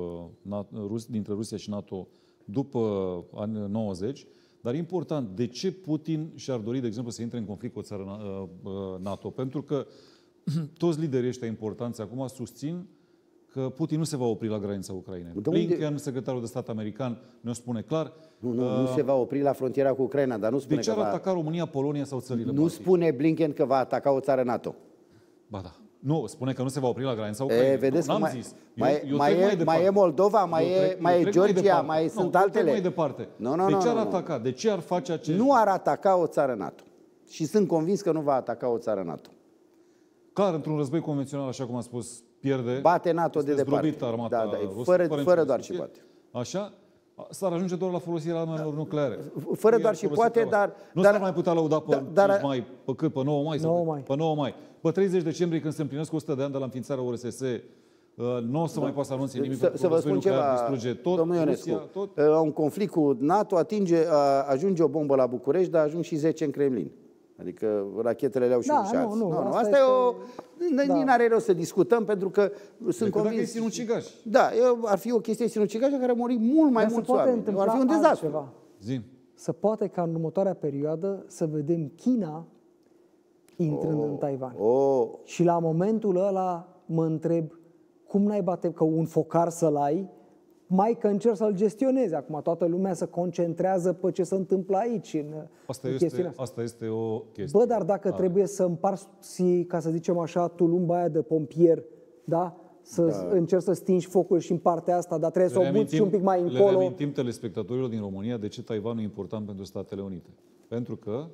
rus, dintre Rusia și NATO după anii nouăzeci, dar e important, de ce Putin și-ar dori, de exemplu, să intre în conflict cu o țară NATO? Pentru că toți liderii ăștia importanți acum susțin că Putin nu se va opri la granița Ucrainei. Blinken, secretarul de stat american, ne-o spune clar. Nu, nu, uh, nu se va opri la frontiera cu Ucraina, dar nu spune de ce că ar va... ataca România, Polonia sau țările Nu Baltice? spune Blinken că va ataca o țară NATO. Ba da. Nu, spune că nu se va opri la granița Ucrainei. E, vedeți nu, că mai, zis. mai, eu, eu mai, e, mai, mai e Moldova, mai eu e, mai e Georgia, mai, mai sunt nu, altele. Mai departe. Nu, nu, de nu, ce ar nu, ataca? De ce ar face acest... Nu ar ataca o țară NATO. Și sunt convins că nu va ataca o țară NATO. Clar, într-un război convențional, așa cum am spus, pierde... Bate NATO de departe. Armata da, da, rusă, fără, fără, fără doar și poate. Așa? S-ar ajunge doar la folosirea armelor nucleare. Fără doar și poate, dar... Nu dar, s-ar mai putea lăuda pe dar, cinci mai, pe cât? Pe nouă mai? nouă Sau mai. Pe nouă mai. Pe treizeci decembrie, când se împlinesc o sută de ani de la înființarea U R S S, nu o să da. mai poată să anunțe nimic. Să, să vă spun ceva, distruge tot, domnul Ionescu, Rusia, tot. Un conflict cu NATO atinge, ajunge o bombă la București, dar ajung și zece în Kremlin. Adică rachetele le-au și da, rușați. Nu, nu, nu, nu. Asta, asta este... e o... Da. Nici n-are rost să discutăm, pentru că sunt convins... Dacă e sinucigaș. Da, ar fi o chestie sinucigașă care ar muri mult mai mulți oameni. Ar fi un dezastru. Altceva. Zim. Se poate ca în următoarea perioadă să vedem China intrând oh, în Taiwan. Oh. Și la momentul ăla mă întreb cum n-ai bate, că un focar să-l ai, mai că încerci să-l gestionezi. Acum toată lumea se concentrează pe ce se întâmplă aici. În, asta, în este, asta. asta este o chestie. Bă, dar dacă A. trebuie să împarți, ca să zicem așa, tulumba aia de pompier, da? Să da. încerci să stingi focul și în partea asta, dar trebuie le să o buți un pic mai încolo. Le reamintim telespectatorilor din România de ce Taiwanul e important pentru Statele Unite. Pentru că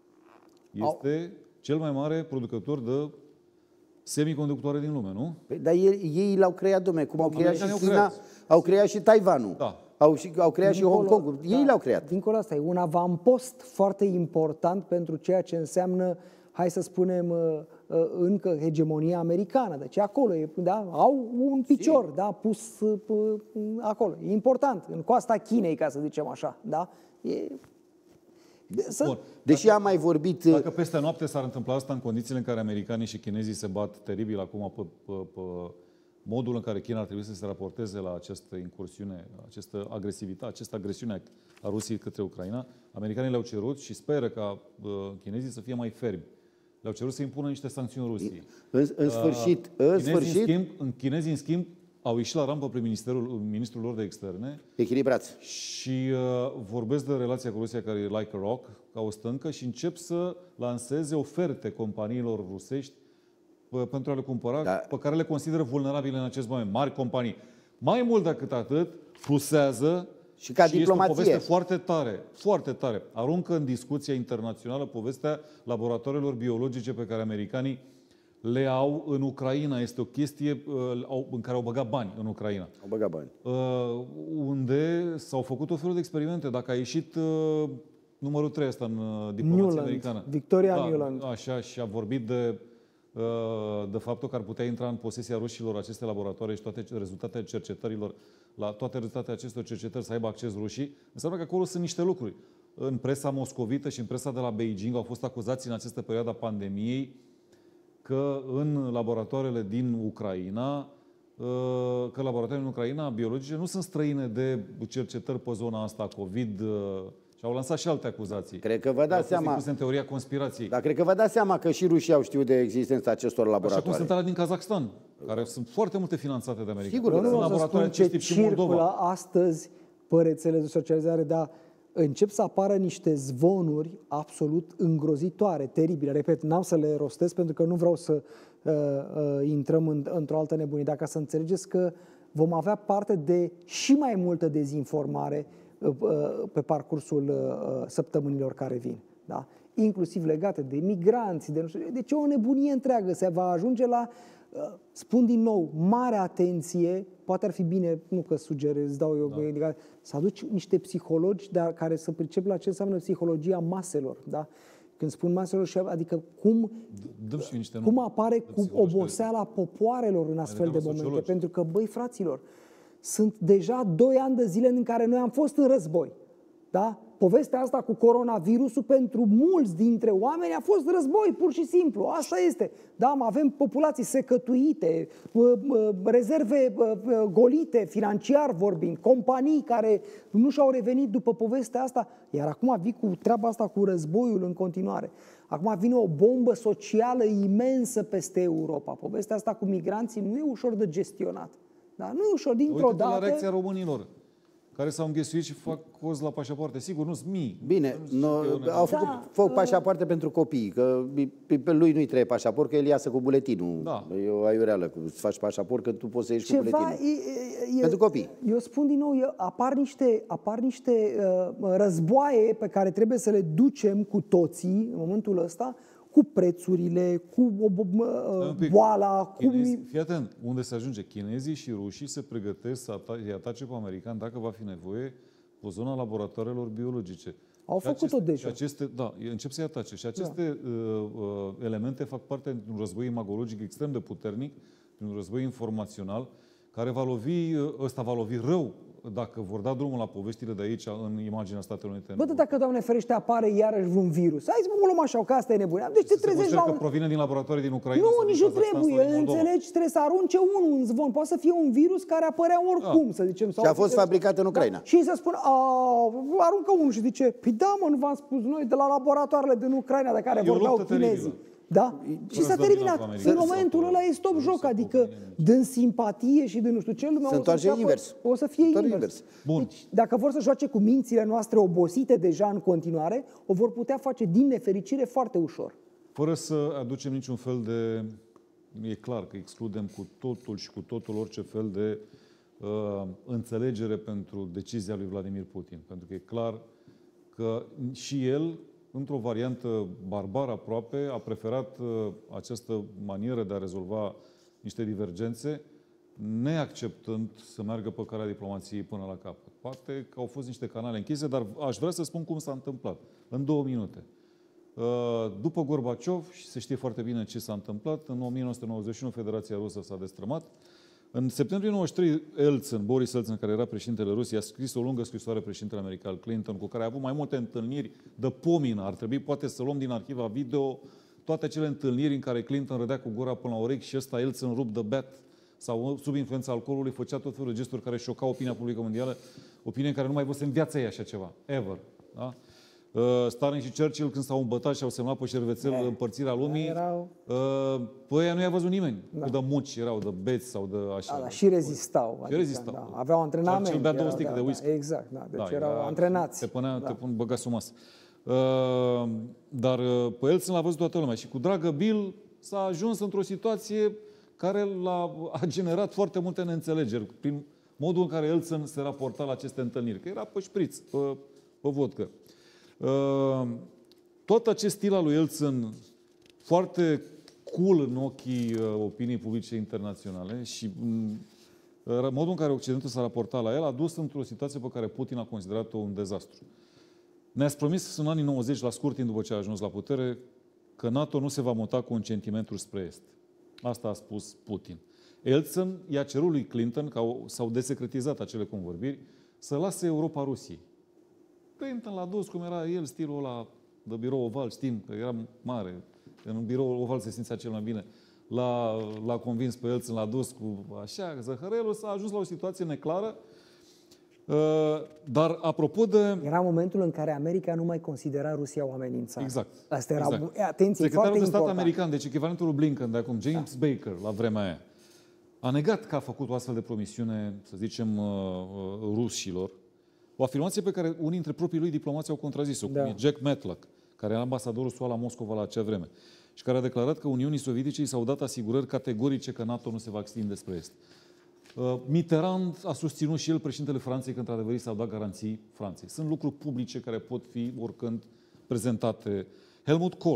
este Au. cel mai mare producător de semiconductoare din lume, nu? Păi, dar ei, ei l-au creat, dom'le, cum au creat și China, au creat și Taiwanul, da. au, și, au creat dincolo, și Hong Kong. Ei da, l-au creat. Dincolo asta e un avampost foarte important pentru ceea ce înseamnă hai să spunem, încă hegemonia americană. Deci acolo, da, au un picior, da, pus acolo. E important, în coasta Chinei, ca să zicem așa. Da? E... Să... Bun. Deși dacă, am mai vorbit... Dacă peste noapte s-ar întâmpla asta în condițiile în care americanii și chinezii se bat teribil acum pe, pe, pe modul în care China ar trebui să se raporteze la această incursiune, această agresivitate, această agresiune a Rusiei către Ucraina, americanii le-au cerut și speră ca uh, chinezii să fie mai fermi. Le-au cerut să impună niște sancțiuni Rusiei. În, în sfârșit, uh, în chinezii, sfârșit... În schimb, în chinezii, în schimb, au ieșit la rampă prin ministerul, ministrul lor de externe. Echilibrați. Și uh, vorbesc de relația cu Rusia care e like a rock, ca o stâncă, și încep să lanseze oferte companiilor rusești p- pentru a le cumpăra, da. Pe care le consideră vulnerabile în acest moment. Mari companii. Mai mult decât atât, flusează și, ca și diplomație. este o poveste foarte tare, foarte tare. Aruncă în discuția internațională povestea laboratoarelor biologice pe care americanii le au în Ucraina. Este o chestie uh, în care au băgat bani în Ucraina. Au băgat bani. Uh, unde s-au făcut o felul de experimente. Dacă a ieșit uh, numărul trei ăsta în uh, diplomația Newland, americană. Victoria da, Newland. Așa, și a vorbit de, uh, de faptul că ar putea intra în posesia rușilor aceste laboratoare și toate rezultatele cercetărilor, la toate rezultatele acestor cercetări să aibă acces rușii. Înseamnă că acolo sunt niște lucruri. În presa moscovită și în presa de la Beijing au fost acuzați în această perioadă a pandemiei că în laboratoarele din Ucraina, că laboratoarele din Ucraina biologice nu sunt străine de cercetări pe zona asta, COVID, și au lansat și alte acuzații. Cred că vă dați seama... în teoria conspirației. Dar cred că vă dați seama că și rușii au știut de existența acestor laboratoare. Așa cum sunt alea din Kazakhstan, care sunt foarte multe finanțate de americani. Sigur, nu laboratoare ce tip și circulă Moldova. astăzi pe rețele de socializare, dar încep să apară niște zvonuri absolut îngrozitoare, teribile. Repet, n-am să le rostesc pentru că nu vreau să uh, uh, intrăm în, într-o altă nebunie. Dacă să înțelegeți că vom avea parte de și mai multă dezinformare uh, uh, pe parcursul uh, săptămânilor care vin. Da? Inclusiv legate de migranți, de nu știu, deci o nebunie întreagă. Se va ajunge la, uh, spun din nou, mare atenție. Poate ar fi bine, nu că sugerez, dau eu, da. Să aduci niște psihologi dar, care să pricep la ce înseamnă psihologia maselor. Da? Când spun maselor, adică cum, cum apare cu oboseala popoarelor în astfel de momente. Sociologi. Pentru că, băi, fraților, sunt deja doi ani de zile în care noi am fost în război. Da? Povestea asta cu coronavirusul pentru mulți dintre oameni a fost război, pur și simplu. Asta este. Da, avem populații secătuite, rezerve golite, financiar vorbind, companii care nu și-au revenit după povestea asta. Iar acum vii cu treaba asta cu războiul în continuare. Acum vine o bombă socială imensă peste Europa. Povestea asta cu migranții nu e ușor de gestionat. Da? Nu e ușor, dintr-o Uite-te dată... la reacția românilor, care s-au înghesuit și fac cozi la pașapoarte. Sigur, nu sunt mii. Bine, nu, au făcut da, fac pașapoarte uh... pentru copii, că pe lui nu-i trebuie pașaport, că el iasă cu buletinul. Da. E o aiureală, că îți faci pașaport, că tu poți să ieși Ceva, cu buletinul. E, e, pentru copii. Eu spun din nou, apar niște, apar niște uh, războaie pe care trebuie să le ducem cu toții în momentul ăsta, cu prețurile, cu uh, boala, cu... Chinezi, fii atent, unde se ajunge? Chinezii și rușii se pregătesc să atace, atace pe americani dacă va fi nevoie pe zona laboratoarelor biologice. Au făcut-o deja. Aceste, da, încep să-i atace. Și aceste da. uh, uh, elemente fac parte dintr-un război imagologic extrem de puternic, un război informațional, care va lovi, ăsta va lovi rău dacă vor da drumul la poveștile de aici în imaginea Statelor Unite. Bă, dacă, Doamne ferește, apare iarăși un virus. Hai să mă luăm așa, că asta e nebunie. Deci te trezești la un... că provine din laboratoare din Ucraina. Nu, nici nu trebuie, înțelegi? Trebuie să arunce unul în zvon. Poate să fie un virus care apărea oricum, da. Să zicem. Sau și a fost fabricat în Ucraina. Da. Și să spună, aruncă unul și zice, păi da, mă, nu v-am spus noi, de la laboratoarele din Ucraina de care vorbeau chinezii. Da? Și s-a terminat. În momentul ăla e stop joc, adică din simpatie și din nu știu ce, lumea o să, invers. o să fie invers. invers. Deci, dacă vor să joace cu mințile noastre obosite deja în continuare, o vor putea face din nefericire foarte ușor. Fără să aducem niciun fel de... E clar că excludem cu totul și cu totul orice fel de uh, înțelegere pentru decizia lui Vladimir Putin. Pentru că e clar că și el, într-o variantă barbară aproape, a preferat uh, această manieră de a rezolva niște divergențe, neacceptând să meargă pe calea diplomației până la capăt. Poate că au fost niște canale închise, dar aș vrea să spun cum s-a întâmplat. În două minute. După Gorbaciov, și se știe foarte bine ce s-a întâmplat, în o mie nouă sute nouăzeci și unu Federația Rusă s-a destrămat. În septembrie nouăzeci și trei, Elțin, Boris Elțin, care era președintele Rusiei, a scris o lungă scrisoare președintele american Clinton, cu care a avut mai multe întâlniri de pomină. Ar trebui poate să luăm din arhiva video toate acele întâlniri în care Clinton râdea cu gura până la urechi și ăsta Elțin rup de bet sau sub influența alcoolului făcea tot felul de gesturi care șocau opinia publică mondială, opinie în care nu mai văzuse în viața ei așa ceva. Ever. Da? Uh, Stalin și Churchill, când s-au îmbătat și au semnat pe șervețel yeah. împărțirea lumii, erau... uh, pe aia nu i-a văzut nimeni. Da. Cu de muci erau, de beți sau de așa. Da, da, și rezistau. Și adică, rezistau. Da, aveau antrenament. Churchill bea două sticle da, de whisky. Da, exact, da. Deci da, erau era, antrenați. Te punea, da. te pun băga sub masă. Uh, dar uh, pe Elțin l-a văzut toată lumea. Și cu dragă Bill s-a ajuns într-o situație care l-a, a generat foarte multe neînțelegeri prin modul în care Elțin se raporta la aceste întâlniri. Că era pe șpriț, pe, pe vodcă. Uh, tot acest stil al lui Elțin, foarte cool în ochii uh, opiniei publice internaționale și uh, modul în care Occidentul s-a raportat la el a dus într-o situație pe care Putin a considerat-o un dezastru. Ne-ați promis în anii nouăzeci, la scurt timp după ce a ajuns la putere, că NATO nu se va muta cu un centimetru spre est. Asta a spus Putin. Elțin i-a cerut lui Clinton, că s-au desecretizat acele convorbiri, să lase Europa Rusiei. Clinton l-a dus, cum era el, stilul ăla de birou oval, știm că era mare. În birou oval se simțea cel mai bine. L-a, l-a convins pe Elțin, l-a dus cu așa, zăhărelul, s-a ajuns la o situație neclară. Uh, dar apropo de... Era momentul în care America nu mai considera Rusia o amenințare. Exact. Asta era, exact. atenție, Secretarul foarte de stat important. american, deci echivalentul lui Blinken de acum, James da. Baker, la vremea aia, a negat că a făcut o astfel de promisiune, să zicem, uh, uh, rușilor. O afirmație pe care unii dintre proprii lui diplomați au contrazis-o, da. cum e Jack Matlock, care era ambasadorul S U A la Moscova la acea vreme, și care a declarat că Uniunii Sovietice i s-au dat asigurări categorice că NATO nu se va extinde spre est. Uh, Mitterrand a susținut și el, președintele Franței, că într-adevăr i s-au dat garanții Franței. Sunt lucruri publice care pot fi oricând prezentate. Helmut Kohl,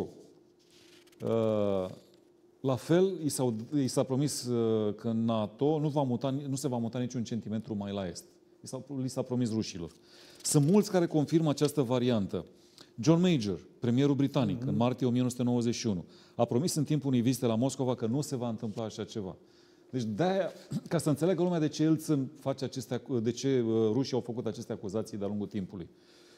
uh, la fel, i, s-au, i s-a promis uh, că NATO nu, va muta, nu se va muta niciun centimetru mai la est. I s-a, li s-a promis rușilor. Sunt mulți care confirmă această variantă. John Major, premierul britanic, mm-hmm. în martie o mie nouă sute nouăzeci și unu, a promis în timpul unei vizite la Moscova că nu se va întâmpla așa ceva. Deci de-aia, ca să înțeleagă lumea de ce Elțin face aceste, de ce rușii au făcut aceste acuzații de-a lungul timpului.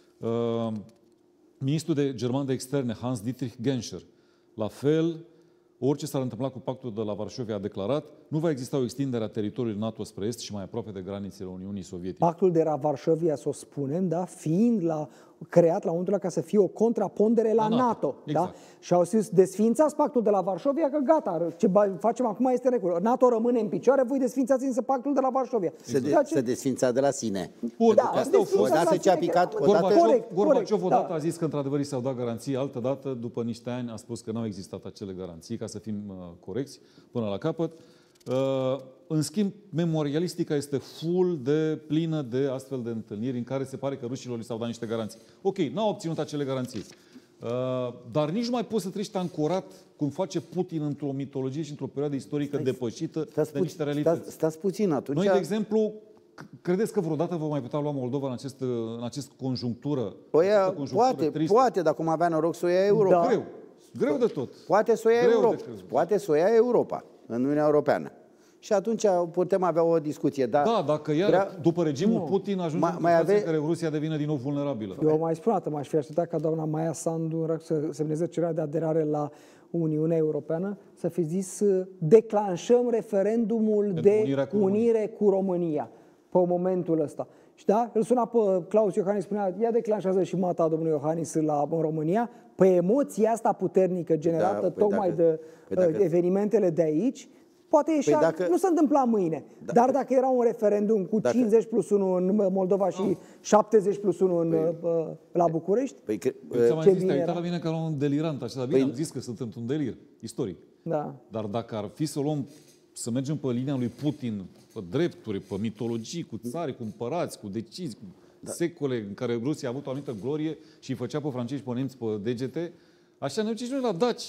Uh, ministrul de german de externe, Hans-Dietrich Genscher, la fel, orice s-ar întâmpla cu pactul de la Varșovia, a declarat, nu va exista o extindere a teritoriului NATO spre est și mai aproape de granițele Uniunii Sovietice. Pactul de la Varșovia, să o spunem, da, fiind la, creat la momentul ca să fie o contrapondere la, la NATO. NATO exact. Da? Și au zis, desființați pactul de la Varșovia, că gata, ce facem acum este regulă. NATO rămâne în picioare, voi desființați însă pactul de la Varșovia. Se, de, ce... se desființa de la sine. Bun, da, asta odată ce a picat... Gorbaciov odată a zis că într-adevăr i s-au dat garanții, altă dată, după niște ani, a spus că nu au existat acele garanții, ca să fim uh, corecți, până la capăt. Uh, în schimb, memorialistica este full de plină de astfel de întâlniri în care se pare că rușilor li s-au dat niște garanții. Ok, n-au obținut acele garanții. Uh, dar nici nu mai poți să treci ancorat cum face Putin într-o mitologie și într-o perioadă istorică stai, depășită stați de niște realități. Stați, stați puțin atunci. Noi, de exemplu, credeți că vreodată vă mai putea lua Moldova în acest, în acest conjunctură? Păi, poate, tristă? poate, dacă cum avea noroc să o ia Europa. Da. Greu. Greu de tot. Poate să o ia Europa. Poate să o ia Europa în Uniunea Europeană. Și atunci putem avea o discuție. Dar da, dacă iar, Vrea... după regimul nu. Putin ajunge în situație ave... în care Rusia devine din nou vulnerabilă. Eu mai spun atât, m-aș fi așteptat ca doamna Maia Sandu să semneze cererea de aderare la Uniunea Europeană, să fi zis declanșăm referendumul Pentru de cu unire cu România pe momentul ăsta. Și da, îl suna pe Claus Iohannis, spunea, ia declanșează și mata domnului Iohannis la în România, pe emoția asta puternică generată da, păi tocmai dacă, de păi dacă... evenimentele de aici. Poate ieșea, păi dacă... nu se întâmpla mâine, da, dar dacă era un referendum cu dacă... cincizeci plus unu în Moldova și no. șaptezeci plus unu în, păi... la București, păi, că... ți-am mai zis, te-ai uitat la mine ca la un delirant, așa, bine, păi... am zis că sunt într-un delir istoric. Da. Dar dacă ar fi să luăm, să mergem pe linia lui Putin, pe drepturi, pe mitologii, cu țari, cu împărați, cu decizii, cu da. secole în care Rusia a avut o anumită glorie și îi făcea pe francezi, pe nemți, pe degete, așa ne ducem noi la daci.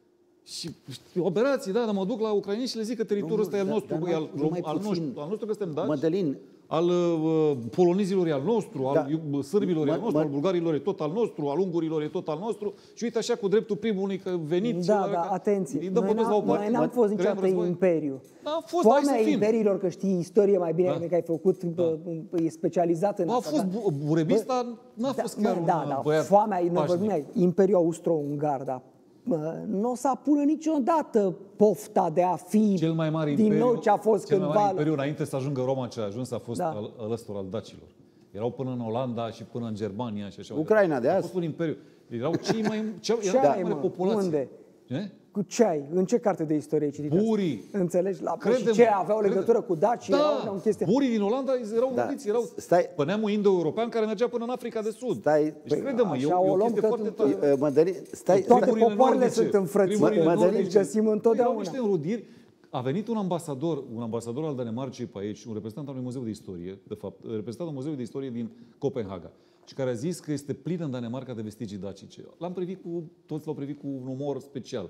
Și operații, da, dar mă duc la ucrainieni și le zic că teritoriul ăsta e al nostru, da, al, al, nostru, al nostru că suntem daci. Mădălin, al uh, polonezilor e al nostru, al da. sârbilor e al nostru, mă, al bulgarilor e tot al nostru, al ungurilor e tot al nostru și uite așa cu dreptul primului că venit. Da, da, atenție. Noi n-am n-am fost niciodată imperiu. N-a fost, foamea imperiilor, că știi istorie mai bine, da. că ai făcut, da. e specializat în a asta. A fost Burebista, n-a da, fost chiar da, un da, băiat foamea, noi pașnic. vorbim, Imperiul Austro-Ungar, da. Nu o să apună niciodată pofta de a fi cel mai mare din imperiu, nou ce a fost cel cândva. mai mare imperiu înainte să ajungă Roma ce a ajuns a fost da. al, al ăstor, al dacilor. Erau până în Olanda și până în Germania și așa. Ucraina de azi. A fost un imperiu. Erau cei mai, cea, ce era ai, mai mare populație. Unde? Ce? Cu ce ai? În ce carte de istorie ai citit? Burii. Înțelegi? La Crede-mă, și ce aveau legătură cu daci? Da, erau, chestie... burii din Olanda erau da. gândiți, erau Stai. pe neamul indo-european care mergea până în Africa de Sud. Stai. Deci crede-mă, e o, e o chestie foarte tare. Mădălin, stai. Toate stai. popoarele sunt înfrățite, Mădălin, găsim întotdeauna. Erau niște înrudiri. A venit un ambasador, un ambasador al Danemarcei pe aici, un reprezentant al unui muzeu de istorie, de fapt, reprezentantul Muzeului de Istorie din Copenhaga, și care a zis că este plină în Danemarca de vestigii dacice. L-am privit cu, toți l-au privit cu un umor special.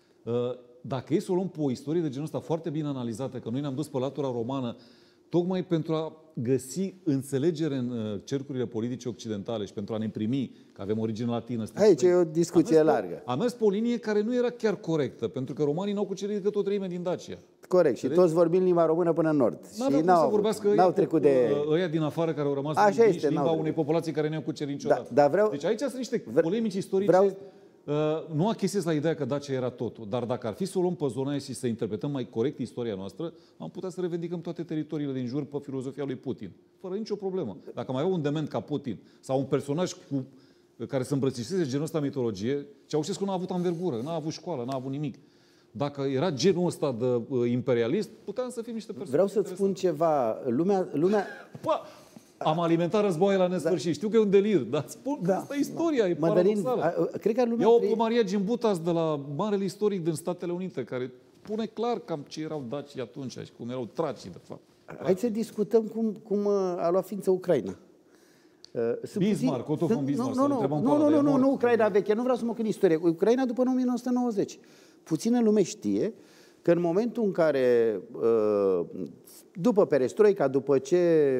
Dacă e să o luăm pe o istorie de genul ăsta foarte bine analizată, că noi ne-am dus pe latura romană tocmai pentru a găsi înțelegere în cercurile politice occidentale și pentru a ne primi că avem origine latină. Aici e o discuție am largă. Pe, am mers pe o linie care nu era chiar corectă, pentru că romanii n-au cucerit decât o treime din Dacia. Corect. Și toți vorbim limba română până în nord. Și n-au trecut de... ăia din afară care au rămas Așa în este, limba unei populații care nu au cucerit niciodată. Da, dar vreau... Deci aici sunt niște Vre... polemici istorice. Vreau... Uh, nu achesez la ideea că Dacia era totul, dar dacă ar fi să o luăm pe zona aia și să interpretăm mai corect istoria noastră, am putea să revendicăm toate teritoriile din jur pe filozofia lui Putin. Fără nicio problemă. Dacă mai avea un dement ca Putin sau un personaj cu, care să îmbrățișeze genul ăsta mitologie, Ceaușescu n-a avut anvergură, n-a avut școală, n-a avut nimic. Dacă era genul ăsta de uh, imperialist, puteam să fim niște persoane. Vreau să-ți spun ceva. Lumea... lumea... Pă, am alimentat războaie la nesfârșit. Da. Știu că e un delir, dar spun că da. asta e istoria, e Mădălin, paradoxală. Cred că lumea... Iau pe Maria Gimbutas de la marele istoric din Statele Unite, care pune clar cam ce erau dacii atunci și cum erau tracii, de fapt. Hai să discutăm cum, cum a luat ființă Ucraina. Sunt Bismarck, Otto von Bismarck. Nu, nu, nu, nu, nu, nu, nu, Ucraina veche, nu vreau să mă cânt istorie. Ucraina după o mie nouă sute nouăzeci. Puțină lume știe că în momentul în care, după perestroica, după ce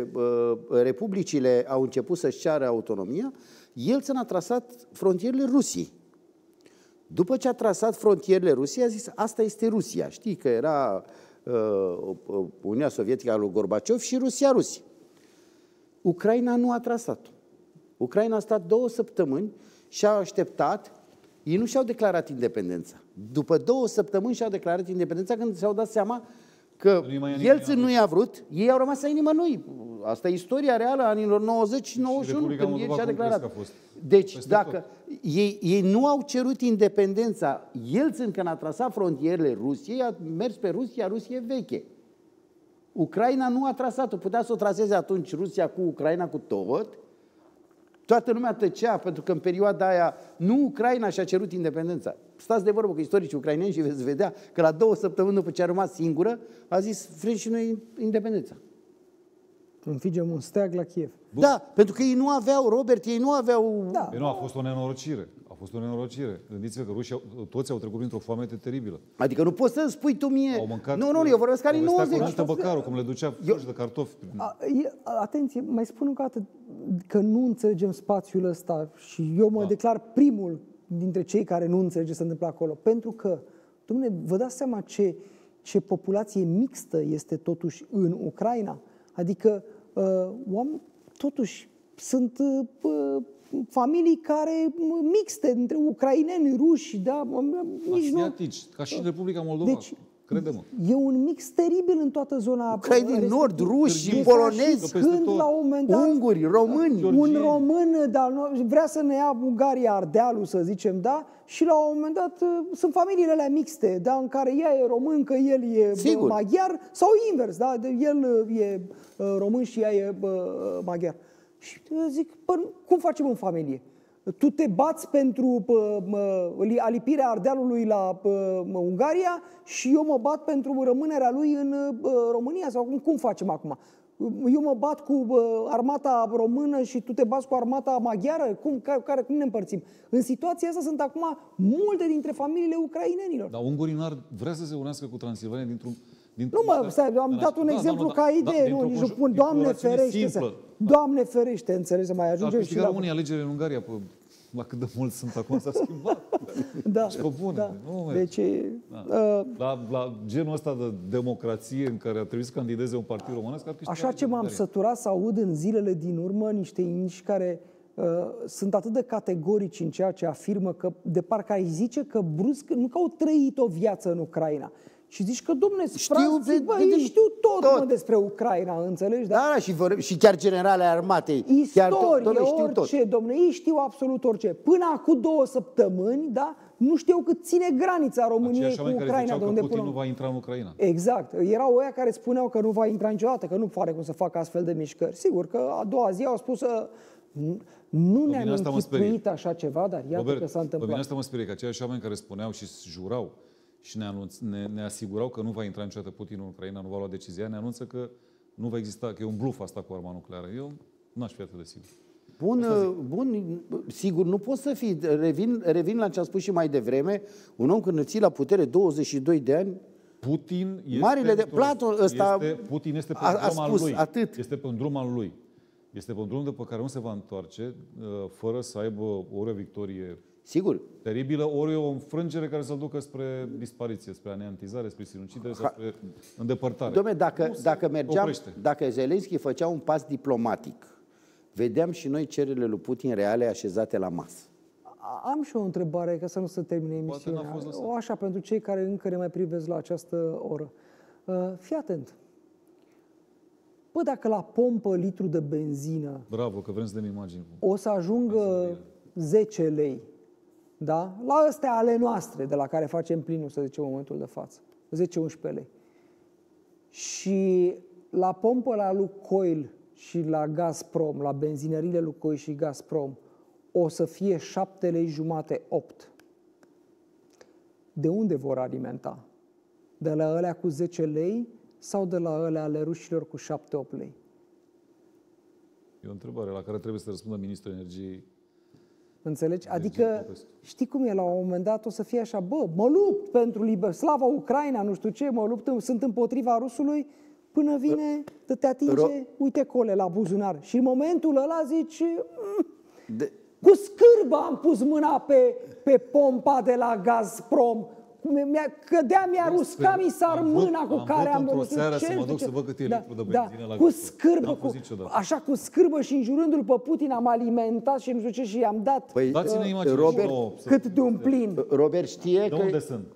republicile au început să-și ceară autonomia, Yeltsin a trasat frontierele Rusiei. După ce a trasat frontierele Rusiei, a zis, asta este Rusia. Știi că era uh, Uniunea Sovietică a lui Gorbaciov și Rusia, Rusia. Ucraina nu a trasat. Ucraina a stat două săptămâni și a așteptat. Ei nu și-au declarat independența. După două săptămâni și-au declarat independența când și-au dat seama că Yeltsin nu i-a vrut, ei au rămas ai nimănui. Asta e istoria reală a anilor nouăzeci și nouăzeci și unu, când el și-a declarat. Deci, dacă ei, ei nu au cerut independența, Yeltsin, când a trasat frontierele Rusiei, a mers pe Rusia, Rusie veche. Ucraina nu a trasat-o. Putea să o traseze atunci Rusia cu Ucraina, cu tot. Toată lumea tăcea, pentru că în perioada aia nu Ucraina și-a cerut independența. Stați de vorbă cu istoricii ucraineni și veți vedea că la două săptămâni după ce a rămas singură, a zis, vrem și noi independența. Înfigem un steag la Kiev. Bun. Da, pentru că ei nu aveau, Robert, ei nu aveau... Da. Nu, a fost o nenorocire. A fost o nenorocire. Gândiți-vă că rușii toți au trecut printr-o foamete teribilă. Adică nu poți să spui tu mie... Au mâncat, nu, nu, eu vorbesc ca în nouăzeci. Cu băcarul, cum le ducea fruși de cartofi. A, e, atenție, mai spun încă o dată că nu înțelegem spațiul ăsta și eu mă da. declar primul dintre cei care nu înțelege ce se întâmplă acolo. Pentru că, dom'le, vă dați seama ce, ce populație mixtă este totuși în Ucraina? Adică, uh, oameni, totuși, sunt uh, familii care mixte între ucraineni, ruși, da? Nici asiatici, nu... ca și în Republica Moldova. Deci, crede-mă. E un mix teribil în toată zona. Ucraina din Nord, ruși, polonezi, când la un moment dat, unguri, români. Un român da, vrea să ne ia Bulgaria, Ardealul, să zicem, da? Și la un moment dat sunt familiile alea mixte, da? În care ea e român, că el e Sigur. maghiar, sau invers, da? El e român și ea e maghiar. Și zic, pă, cum facem în familie? Tu te bați pentru pă, mă, alipirea Ardealului la pă, mă, Ungaria și eu mă bat pentru rămânerea lui în pă, România? Sau cum, cum facem acum? Eu mă bat cu pă, armata română și tu te bați cu armata maghiară? Cum, care, cum ne împărțim? În situația asta sunt acum multe dintre familiile ucrainenilor. Dar ungurii n-ar vrea să se unească cu Transilvania dintr-un Din, nu mă, stai, am dat un da, exemplu da, ca idee, da, nu, nici nu pun, Doamne ferește, să, Doamne ferește, înțelegi, să mai ajungem și la... România alegeri în Ungaria, pă, la cât de mult sunt acum, s-a schimbat. Da, și bune, da. Nu, deci... Da. Uh, la, la genul ăsta de democrație în care a trebuit să candideze un partid românesc, așa ce m-am săturat să aud în zilele din urmă niște indici care uh, sunt atât de categorici în ceea ce afirmă că, de parcă ai zice că brusc, nu că au trăit o viață în Ucraina. Și zici că, dom'le, frații, bă, ei știu tot, tot. Mă, despre Ucraina, înțelegi? Da, da, și, vor, și chiar generale armatei. Istorie, chiar tot, știu orice, dom'le, ei știu absolut orice. Până acum două săptămâni, da, nu știu cât ține granița României cu Ucraina. De unde Putin până... nu va intra în Ucraina. Exact. Erau ăia care spuneau că nu va intra niciodată, că nu pare cum să facă astfel de mișcări. Sigur că a doua zi au spus că nu ne-am închipuit așa ceva, dar iată Robert, că s-a întâmplat. Bine, asta mă sperie, că aceiași oameni care spuneau și jurau și ne, anunț, ne, ne asigurau că nu va intra niciodată Putin în Ucraina, nu va lua decizia, ne anunță că nu va exista, că e un bluf asta cu arma nucleară. Eu n-aș fi atât de sigur. Bun, bun, sigur, nu poți să fii, revin, revin la ce am spus și mai devreme, un om când îl ții la putere douăzeci și doi de ani, Putin este, marile de Platon, ăsta este, Putin este pe a, drum a spus al lui. atât. Este pe un drum al lui. Este pe un drum de pe care nu se va întoarce fără să aibă ori o victorie sigur teribilă, ori o înfrângere care să-l ducă spre dispariție, spre aneantizare, spre sinucidere sau spre îndepărtare. Dom'le, dacă, dacă mergeam, dacă Zelenski făcea un pas diplomatic, vedeam și noi cererile lui Putin reale așezate la masă. Am și o întrebare, ca să nu se termine emisiunea. O așa, pentru cei care încă ne mai privesc la această oră. Uh, fii atent. Bă, dacă la pompă litru de benzină... Bravo, că vrem să dăm imagini. O să ajungă zece lei, da? La astea ale noastre, de la care facem plinul, să zicem, în momentul de față. zece unsprezece lei. Și la pompă la Lukoil și la Gazprom, la benzinările Lukoil și Gazprom, o să fie șapte lei jumate, opt. De unde vor alimenta? De la ălea cu zece lei sau de la ălea ale rușilor cu șapte opt lei? E o întrebare la care trebuie să răspundă Ministrul Energiei. Înțelegi? Adică, știi cum e, la un moment dat o să fie așa, bă, mă lupt pentru liber, slava Ucraina, nu știu ce, mă lupt, sunt împotriva rusului, până vine, să te atinge, uite cole la buzunar. Și în momentul ăla zici, de... cu scârbă am pus mâna pe, pe pompa de la Gazprom, mi-a, cădea, mi-a ruscat mi s-ar mâna cu am care am într-o seară ce, să mă duc ce, să văd cât e da, litru de da, benzină la cu scârbă, cu, așa cu scârbă și înjurându-l pe Putin am alimentat și nu știu ce și i-am dat păi, dați-ne uh, imagine Robert, nouă, cât de un plin. Robert știe de că... unde sunt?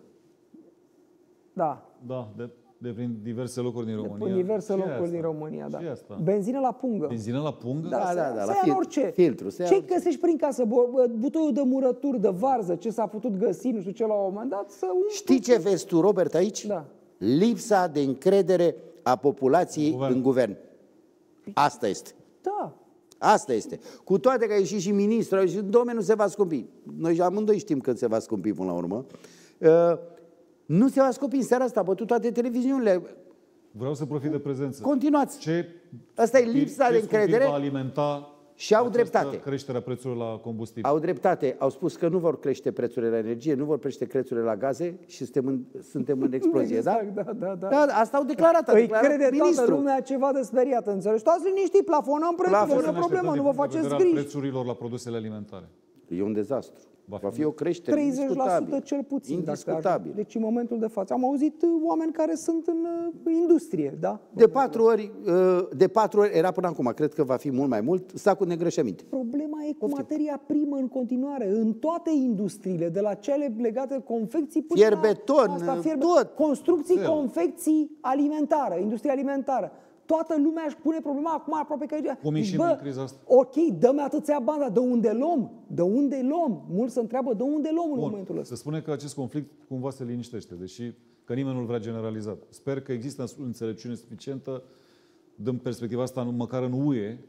Da. Da, de, de prin diverse locuri din România. De prin diverse și locuri asta? din România, da. asta? Benzină la pungă. Benzină la pungă? Da, da, da, da, să la ia fil- orice. filtru. Ce găsești prin casă? Butoiul de murături, de varză, ce s-a putut găsi, nu știu ce, la un moment dat, să umplu. Știi ce vezi tu, Robert, aici? Da. Lipsa de încredere a populației guvern. în guvern. Asta este. Da. Asta este. Cu toate că a ieșit și ministrul, și domnule, nu se va scumpi. Noi amândoi știm că se va scumpi până la urmă. Uh, nu se va scumpi în seara asta, a bătut toate televiziunile. Vreau să profit de prezență. Continuați. Ce asta e lipsa ce de încredere. Va alimenta și au dreptate. Creșterea prețurilor la combustibil. Au dreptate. Au spus că nu vor crește prețurile la energie, nu vor crește prețurile la gaze și suntem în, suntem în explozie, exact, da? Da, da, da. Da, asta au declarat. Îi declarat crede ministrul. toată lumea ceva de speriat, înțelegi? Stați liniștit, plafonăm prețurile, nu e problemă, nu vă faceți griji. Prețurilor la produsele alimentare. E un dezastru. Va fi, Va fi o creștere treizeci la sută cel puțin. Indiscutabil. Deci în momentul de față. Am auzit oameni care sunt în uh, industrie, da? De patru ori, uh, de patru ori era până acum, cred că va fi mult mai mult, sacul de îngrășăminte. Problema e cu materia primă în continuare, în toate industriile, de la cele legate de confecții până fier la beton, asta, fier tot. Construcții, Fel. confecții, alimentară, industria alimentară. Toată lumea își pune problema acum aproape că... Cum ieșim bă, din criza asta? ok, dă-mi atâția bani, dar de unde luăm? De unde luăm? Mulți se întreabă de unde luăm în Bun. momentul ăsta. Se spune că acest conflict cumva se liniștește, deși că nimeni nu-l vrea generalizat. Sper că există înțelepciune suficientă, din perspectiva asta, măcar în U E,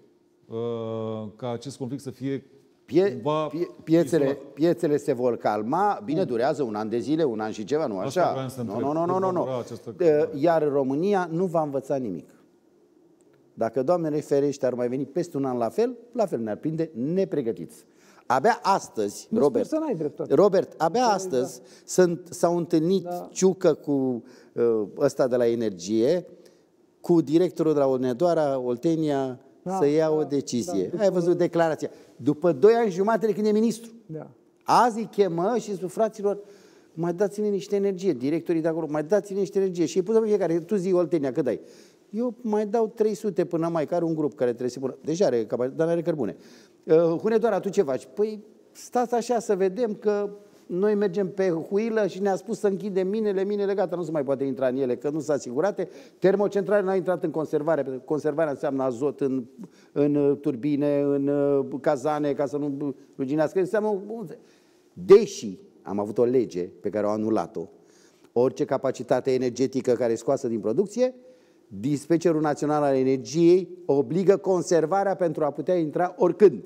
ca acest conflict să fie Pie, cumva pie, piețele, piețele se vor calma, bine, durează un an de zile, un an și ceva, nu așa? Nu, nu, nu, nu, nu, nu. Iar România nu va învăța nimic. Dacă, Doamne ferește, ar mai veni peste un an la fel, la fel ne-ar prinde nepregătiți. abia astăzi, nu Robert, să n-ai dreptate. Robert, abia astăzi da. s-au întâlnit da. Ciucă cu uh, ăsta de la Energie, cu directorul de la Olnedoara, Oltenia, da, să ia da, o decizie. Da, ai văzut declarația. După doi ani jumate de când e ministru. Da. Azi îi chemă și zic, fraților, mai dați-ne niște energie, directorii de acolo, mai dați-ne niște energie. Și îi pus pe fiecare, tu zi Oltenia, cât dai? Eu mai dau trei sute până mai, care un grup care trebuie să pună. Deja are capacitate, dar nu are cărbune. Uh, Hunedoara, tu ce faci? Păi stați așa să vedem că noi mergem pe huilă și ne-a spus să închidem minele, minele gata, nu se mai poate intra în ele, că nu sunt asigurate. Termocentrale n-au intrat în conservare, pentru că conservarea înseamnă azot în, în turbine, în cazane, ca să nu ruginească. Înseamnă, deși am avut o lege pe care au anulat-o, orice capacitate energetică care e scoasă din producție, Dispecerul Național al Energiei obligă conservarea pentru a putea intra oricând.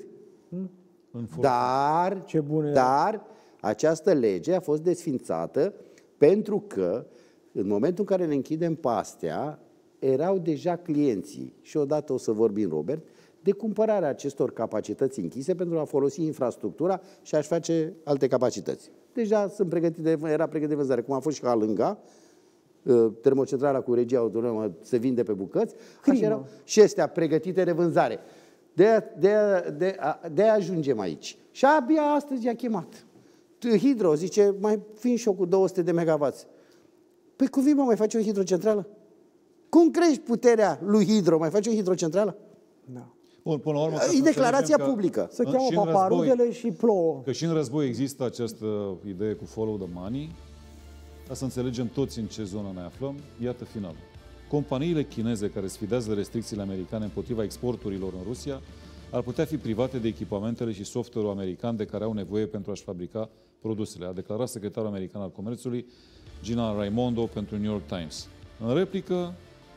Dar, Ce bune dar această lege a fost desfințată pentru că în momentul în care ne închidem pe astea, erau deja clienții, și odată o să vorbim, Robert, de cumpărarea acestor capacități închise pentru a folosi infrastructura și a-și face alte capacități. Deja sunt pregătite, era pregătit de vânzare, cum a fost și ca Lânga, termocentrala cu regia autonomă se vinde pe bucăți, așa erau și astea pregătite de vânzare. De, de, de, de a ajungem aici. Și abia astăzi i-a chemat. Hidro zice, mai vin și eu cu două sute de megawatts. Păi cum vii, mă, mai faci o hidrocentrală? Cum crești puterea lui Hidro? Mai faci o hidrocentrală? Da. Bun, până la urmă, e declarația publică. Să cheamă paparudele și plouă. Că și în război există această idee cu follow the money. Ca să înțelegem toți în ce zonă ne aflăm, iată finalul. Companiile chineze care sfidează restricțiile americane împotriva exporturilor în Rusia ar putea fi private de echipamentele și software-ul american de care au nevoie pentru a-și fabrica produsele, a declarat secretarul american al Comerțului, Gina Raimondo, pentru New York Times. În replică,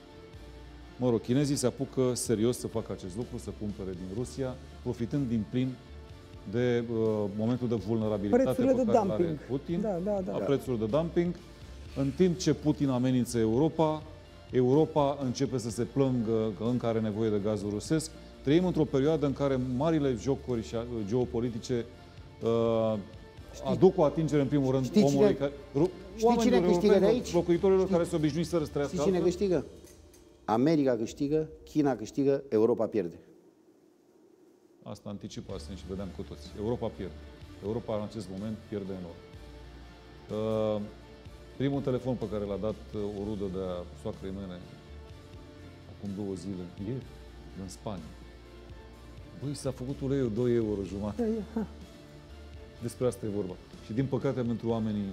mă rog, chinezii se apucă serios să facă acest lucru, să cumpere din Rusia, profitând din plin de uh, momentul de vulnerabilitate prețurile pe de care dumping. are Putin, da, da, da. a prețurilor de dumping, în timp ce Putin amenință Europa, Europa începe să se plângă că încă are nevoie de gazul rusesc. Trăim într-o perioadă în care marile jocuri geopolitice uh, aduc o atingere, în primul rând, știi omului cine, care... Știi cine câștigă de aici? Locuitorilor știi, care se obișnuiți să răstrăiască. Știi cine câștigă? America câștigă, China câștigă, Europa pierde. Asta anticipasem și vedeam cu toți. Europa pierde. Europa în acest moment pierde enorm. Uh, primul telefon pe care l-a dat o rudă de-a soacrei mele acum două zile, ieri, în Spania. Băi, s-a făcut uleiul doi euro jumate. Despre asta e vorba. Și din păcate pentru oamenii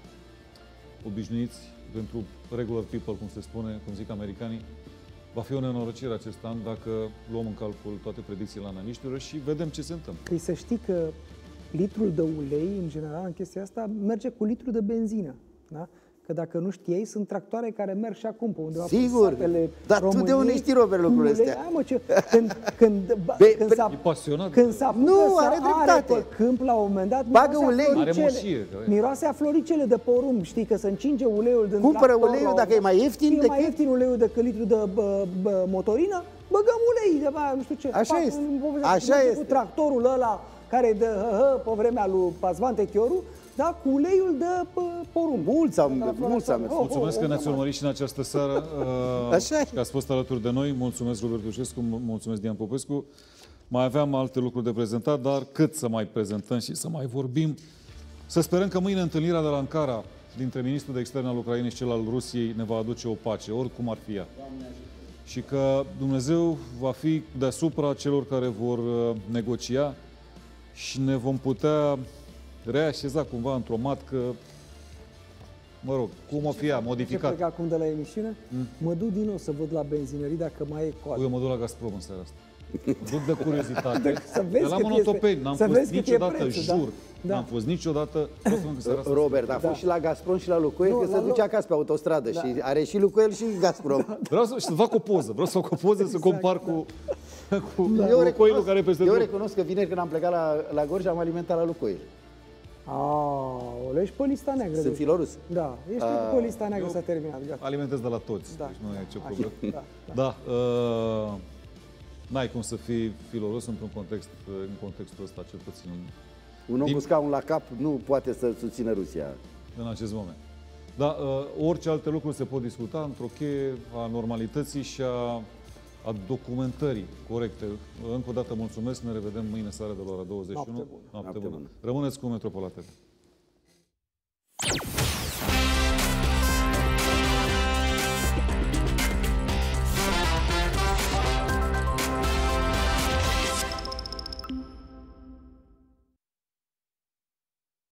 obișnuiți, pentru regular people, cum se spune, cum zic americanii, va fi o nenorocire acest an dacă luăm în calcul toate predicțiile analiștilor și vedem ce se întâmplă. Păi să știi că litrul de ulei, în general, în chestia asta, merge cu litru de benzină. Da? Că dacă nu știai, sunt tractoare care merg și acum pe undeva. Sigur, dar tu de unde știi, Robert, lucrurile astea? Hai, mă, ce, când, când, Be, când s-a, e pasionat. când s-a nu, are dreptate. Are pe câmp, la un moment dat, bagă ulei. Are moșie. Miroase a floricele de porumb, știi, că se încinge uleiul din cumpără tractor. Cumpără uleiul dacă e mai ieftin decât... E mai decât... ieftin uleiul decât litru de bă, bă, motorină, băgăm ulei de bă, nu știu ce. Așa Fac, este. Așa este. Cu tractorul ăla care de hă, pe vremea lui Pazvan Techioru, da, cu uleiul de porumb. Mulți am, mulți am. Mulțumesc că ne-ați urmărit și în această seară. Așa că ați fost alături de noi. Mulțumesc, Robert Iușescu, mulțumesc, Dian Popescu. Mai aveam alte lucruri de prezentat, dar cât să mai prezentăm și să mai vorbim. Să sperăm că mâine întâlnirea de la Ankara dintre ministrul de externe al Ucrainei și cel al Rusiei ne va aduce o pace, oricum ar fi ea. Și că Dumnezeu va fi deasupra celor care vor negocia și ne vom putea reașeza cumva într-o matcă, mă rog, cum o fi ea, modificat. Ce plec acum de la emisiune? Mm. Mă duc din nou să văd la benzinării dacă mai e coadă. Eu mă duc la Gazprom în seara asta. Mă duc de curiozitate. Să vezi de la monotopeni. N-am fost niciodată, prețul, jur. Da? N-am fost niciodată. Robert, a fost și la Gazprom și la Lucoil, că se duce acasă pe autostradă și are și Lucoil și Gazprom. Vreau să fac o poză. Vreau să fac o poză să compar cu Lucoilul care peste Eu recunosc că vineri când am plecat la, la Gorj am alimentat la Lucoil. Aoleu, ești pe lista neagră. Sunt filorus. Da, ești A, pe lista neagră, s-a terminat. Gata. Alimentez de la toți, da. deci nu e ce problemă. Da, da. da uh, n-ai cum să fii filoros într-un context, în contextul ăsta, cel puțin. Un om cu scaun la cap nu poate să susțină Rusia. În acest moment. Dar uh, orice alte lucruri se pot discuta într-o cheie a normalității și a, a documentării corecte. Încă o dată mulțumesc, ne revedem mâine seară de la ora douăzeci și unu. Noapte bună. Noapte bună. Rămâneți cu Metropola T V.